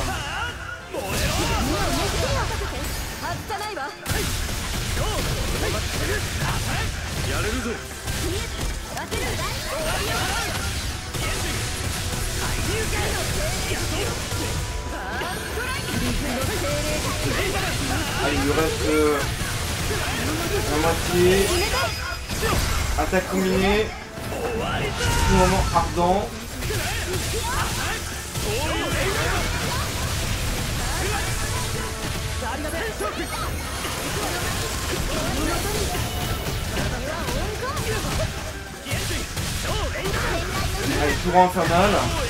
Allez, il lui reste la moitié. Attaque combinée. Tout moment ardent. Allez, tour infernal.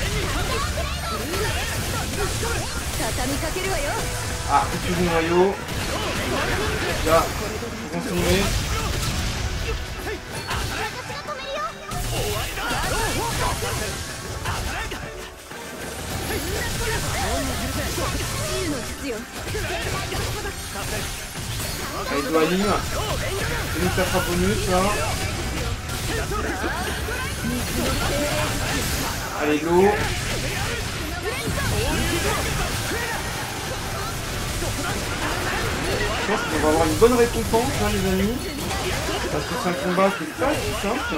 Ah, rupture du noyau. Là, faut continuer. Allez, Doalim. Et nous ça fera bonus là. Allez, l'eau. Je pense qu'on va avoir une bonne récompense, hein, les amis. Parce que c'est un combat qui est pas si simple.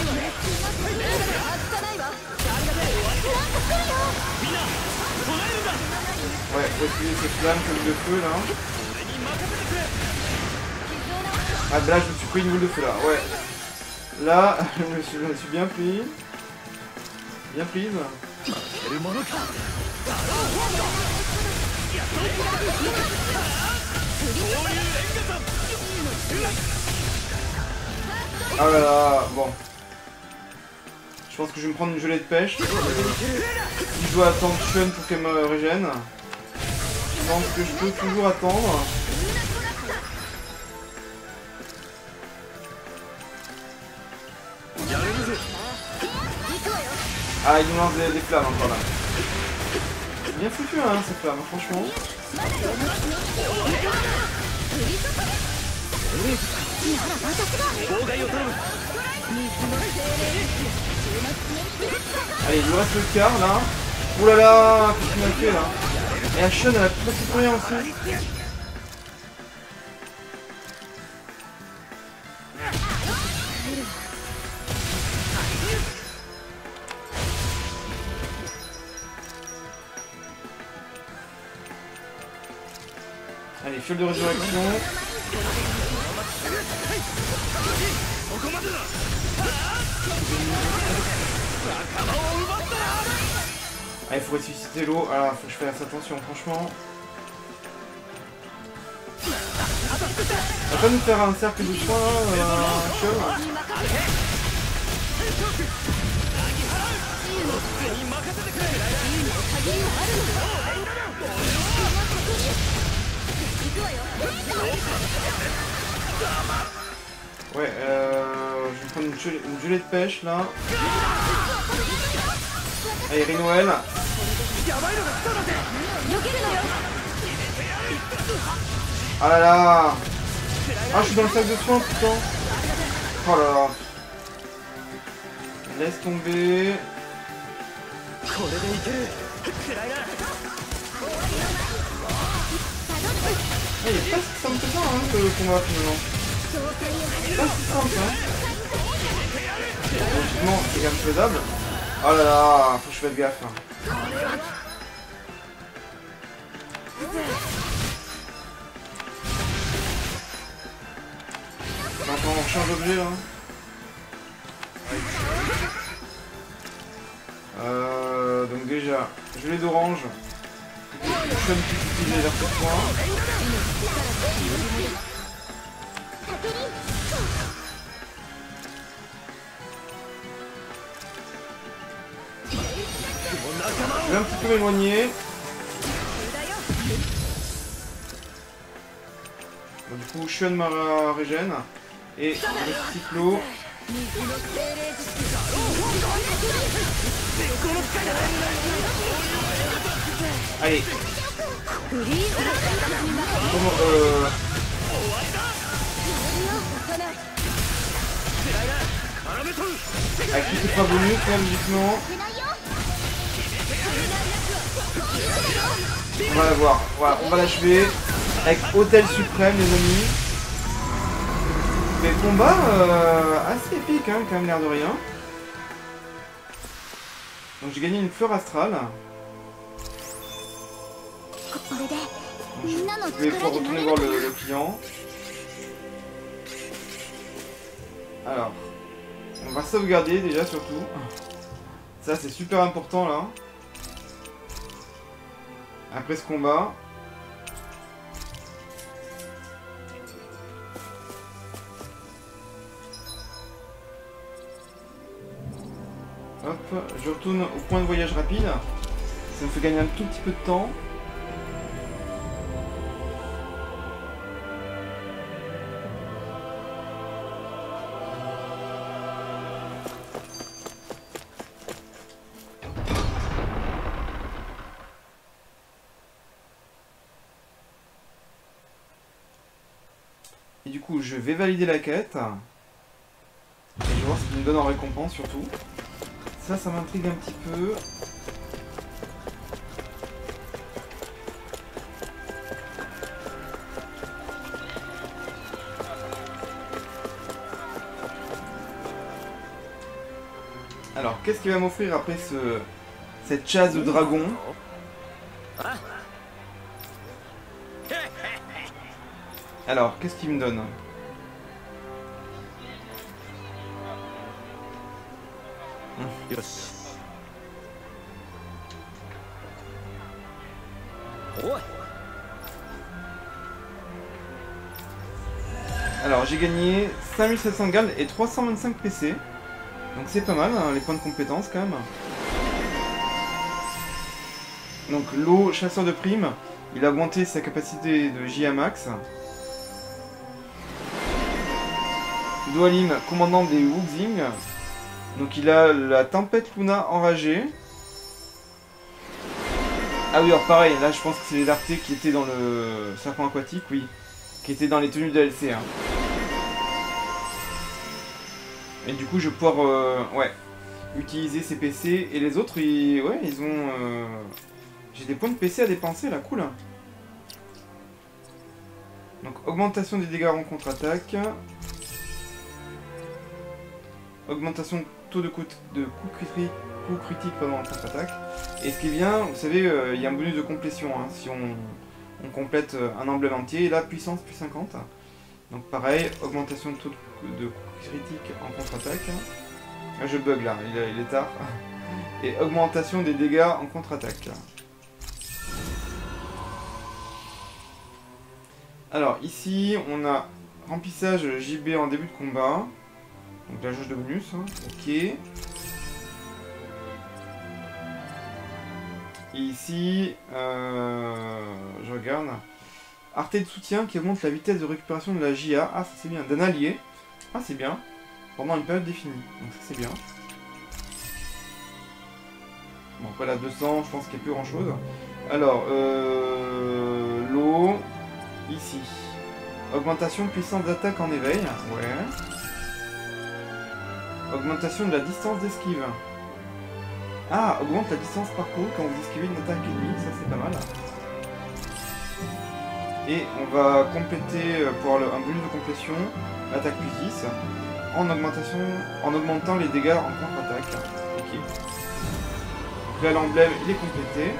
Ouais, faut utiliser ces flammes comme de feu là. Ah bah là je me suis pris une boule de feu là, ouais. Là, je me suis bien pris. Bien prise. Ah là là, bon. Je pense que je vais me prendre une gelée de pêche. Si je dois attendre Shun pour qu'elle me régène. Je pense que je peux toujours attendre. Ah, il nous lance des flammes encore là. C'est bien foutu hein, ces flammes, franchement. Allez, il nous reste le quart là. Ouh là là, qu'est-ce qu'il m'a fait là? Et la Shun, elle a presque plus rien aussi. Allez, fiole de résurrection. Ah, il faut ressusciter l'eau. Ah, faut que je fasse attention, franchement. On va pas nous faire un cercle de soins, Fiole. Ouais, je vais prendre une gelée de pêche là. Allez, Rinoël. Ah là là. Ah, je suis dans le sac de soins, putain. Oh là là. Laisse tomber. Il est pas si simple que ça, hein, que le combat finalement. Pas si simple, hein. Logiquement, c'est quand même faisable. Oh là là, faut que je fasse gaffe. Hein. Attends, on change d'objet là. Donc déjà, gelée d'orange. Shun qui utilise les verres de poing. Je vais un petit peu m'éloigner. Bon, du coup, Shun ma régène. Et le cyclo. Allez. Comment, avec tout c'est pas bonus, là, logiquement. On va la voir. Voilà, on va l'achever. Avec Hôtel Suprême, les amis. Des combats assez épiques, hein, quand même, l'air de rien. Donc j'ai gagné une fleur astrale. Donc, je vais pouvoir retourner voir le client. Alors, on va sauvegarder déjà surtout. Ça c'est super important là. Après ce combat. Hop, je retourne au point de voyage rapide. Ça me fait gagner un tout petit peu de temps. Et du coup, je vais valider la quête. Et je vais voir ce qu'il me donne en récompense surtout. Ça m'intrigue un petit peu. Alors, qu'est-ce qu'il va m'offrir après cette chasse de dragon? Alors, qu'est-ce qu'il me donne? Alors, j'ai gagné 5700 gals et 325 PC. Donc c'est pas mal, hein, les points de compétence quand même. Donc l'eau, chasseur de primes, il a augmenté sa capacité de JA max. Dualim, commandant des Wuxing. Donc il a la tempête Luna enragée. Ah oui, alors pareil, là je pense que c'est les artés qui étaient dans le serpent aquatique, oui. Qui étaient dans les tenues de DLC. Hein. Et du coup je vais pouvoir ouais, utiliser ces PC. Et les autres, ouais, ils ont... J'ai des points de PC à dépenser là, cool. Donc augmentation des dégâts en contre-attaque. Augmentation de taux de coup critique pendant en contre-attaque. Et ce qui est bien, vous savez, il y a un bonus de complétion hein, si on complète un emblème entier. Et là, puissance plus 50. Donc pareil, augmentation de taux de coup critique en contre-attaque. Ah, je bug là, il est tard. Et augmentation des dégâts en contre-attaque. Alors ici, on a remplissage JB en début de combat. Donc la jauge de bonus, hein. Ok. Et ici, je regarde. Arté de soutien qui augmente la vitesse de récupération de la JA. Ah, ça c'est bien. D'un allié. Ah, c'est bien. Pendant une période définie. Donc ça c'est bien. Bon, après la 200, je pense qu'il n'y a plus grand chose. Alors, l'eau. Ici. Augmentation de puissance d'attaque en éveil. Ouais. Augmentation de la distance d'esquive. Ah, augmente la distance parcourue quand vous esquivez une attaque ennemie. Ça c'est pas mal. Et on va compléter pour avoir un bonus de complétion l'attaque plus 10 en augmentant les dégâts en contre-attaque. Ok. Donc là l'emblème il est complété.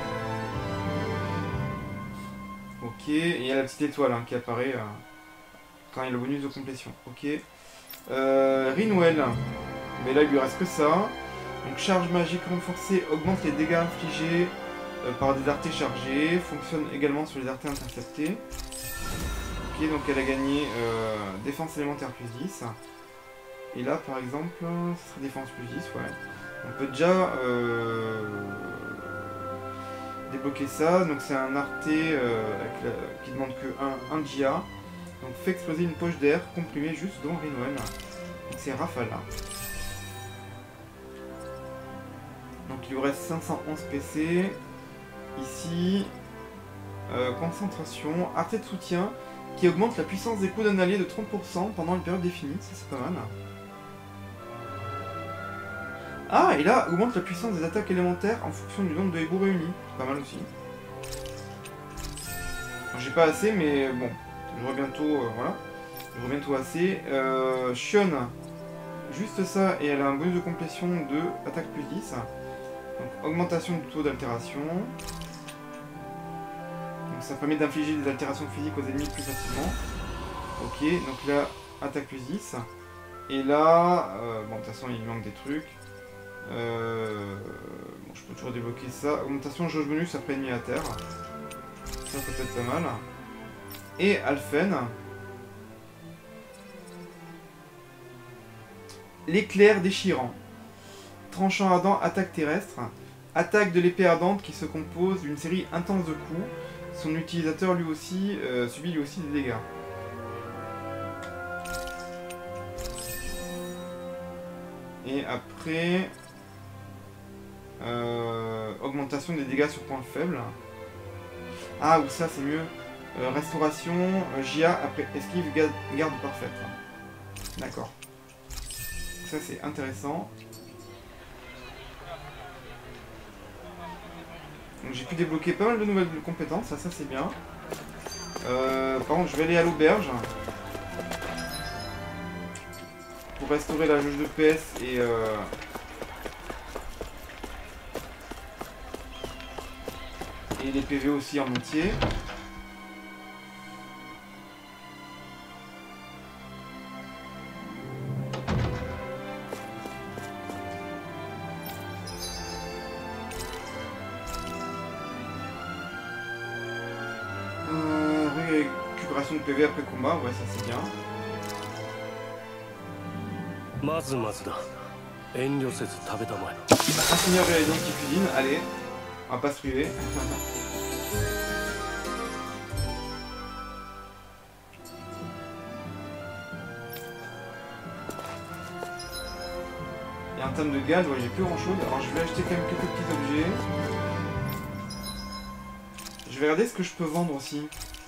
Ok, et il y a la petite étoile hein, qui apparaît quand il y a le bonus de complétion. Ok. Rinwell. Mais là il lui reste que ça. Donc charge magique renforcée augmente les dégâts infligés par des artés chargés. Fonctionne également sur les artés interceptés. Ok, donc elle a gagné défense élémentaire plus 10. Et là par exemple, ce serait défense plus 10, ouais. On peut déjà débloquer ça. Donc c'est un arté qui demande que 1 GIA. Donc fait exploser une poche d'air comprimée juste dans Rinwell. Donc c'est Rafale. Donc il vous reste 511 PC. Ici, concentration, arté de soutien qui augmente la puissance des coups d'un allié de 30% pendant une période définie. Ça c'est pas mal. Ah, et là, augmente la puissance des attaques élémentaires en fonction du nombre de héros réunis. Pas mal aussi. J'ai pas assez, mais bon, j'aurai bientôt, voilà. J'aurai bientôt assez. Shion, juste ça, et elle a un bonus de complétion de attaque plus 10. Donc, augmentation du taux d'altération. Donc, ça permet d'infliger des altérations physiques aux ennemis plus facilement. Ok, donc là, attaque plus 10. Et là, bon, de toute façon, il manque des trucs. Bon, je peux toujours débloquer ça. Augmentation jauge bonus après ennemi à terre. Ça peut être pas mal. Et Alphen. L'éclair déchirant. Tranchant ardent, attaque terrestre. Attaque de l'épée ardente qui se compose d'une série intense de coups. Son utilisateur lui aussi subit lui aussi des dégâts. Et après... augmentation des dégâts sur point faible. Ah, ou ça c'est mieux. Restauration, JA après esquive, garde parfaite. D'accord. Ça c'est intéressant. Donc j'ai pu débloquer pas mal de nouvelles compétences, ça c'est bien. Par contre je vais aller à l'auberge. Pour restaurer la jauge de PS et Et les PV aussi en entier. Récupération de PV après combat, ouais ça c'est bien. Un seigneur Réalisant qui cuisine, allez, on va pas se priver. Et en termes de gaz, ouais, j'ai plus grand chose. Alors je vais acheter quand même quelques petits objets. Je vais regarder ce que je peux vendre aussi.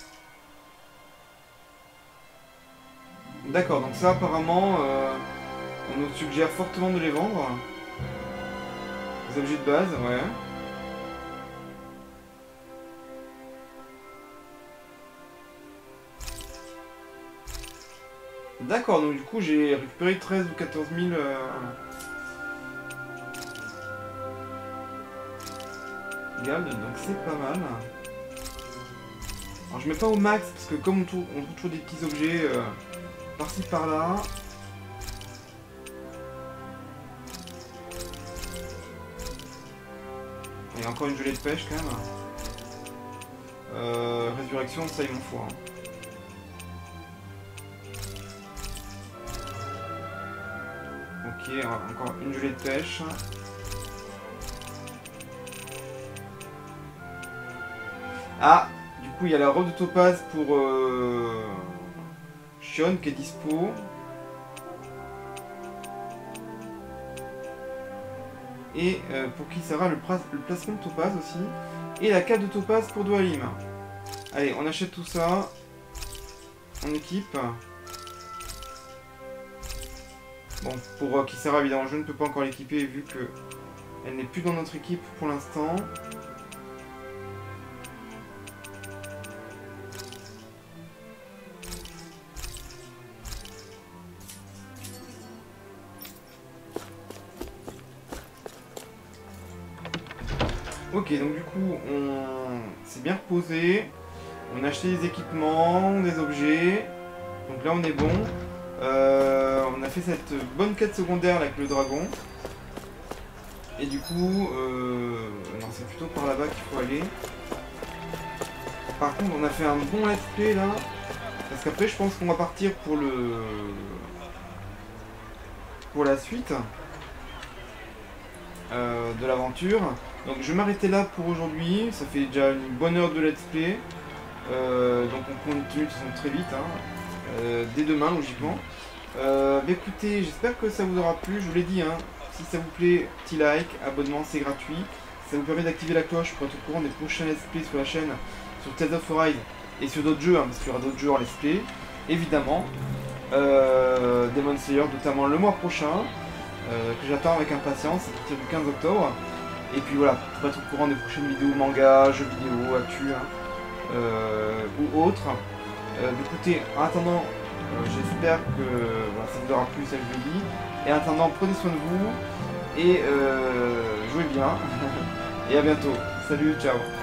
D'accord, donc ça apparemment, on nous suggère fortement de les vendre. Les objets de base, ouais. D'accord, donc du coup j'ai récupéré 13 ou 14 000... Gold, donc c'est pas mal. Alors je mets pas au max, parce que comme on trouve toujours des petits objets par-ci par-là... Il y a encore une gelée de pêche quand même. Résurrection, ça il m'en faut. Hein. Ok, encore une gelée de pêche. Ah, du coup il y a la robe de topaz pour Shion qui est dispo. Et pour Kisara le placement de topaz aussi. Et la carte de topaz pour Dwalin. Allez, on achète tout ça. On équipe. Bon, pour Kisara évidemment je ne peux pas encore l'équiper vu que elle n'est plus dans notre équipe pour l'instant. Ok, donc du coup, on s'est bien reposé, on a acheté des équipements, des objets, donc là on est bon. On a fait cette bonne quête secondaire là, avec le dragon. Et du coup, non, c'est plutôt par là-bas qu'il faut aller. Par contre, on a fait un bon let's play là, parce qu'après je pense qu'on va partir pour la suite de l'aventure. Donc je vais m'arrêter là pour aujourd'hui, ça fait déjà une bonne heure de let's play, donc on continue de toute façon très vite, hein, dès demain logiquement. Écoutez, j'espère que ça vous aura plu, je vous l'ai dit, hein, si ça vous plaît, petit like, abonnement c'est gratuit, ça vous permet d'activer la cloche pour être au courant des prochains let's play sur la chaîne, sur Tales of Arise et sur d'autres jeux, hein, parce qu'il y aura d'autres jeux en let's play, évidemment, Demon Slayer notamment le mois prochain, que j'attends avec impatience à partir du 15 octobre. Et puis voilà, pour être au courant des prochaines vidéos manga, jeux vidéo, actu, hein, ou autres. Écoutez, en attendant, j'espère que voilà, ça vous aura plu, ça je vous dis. Et en attendant, prenez soin de vous et jouez bien. Et à bientôt. Salut, ciao.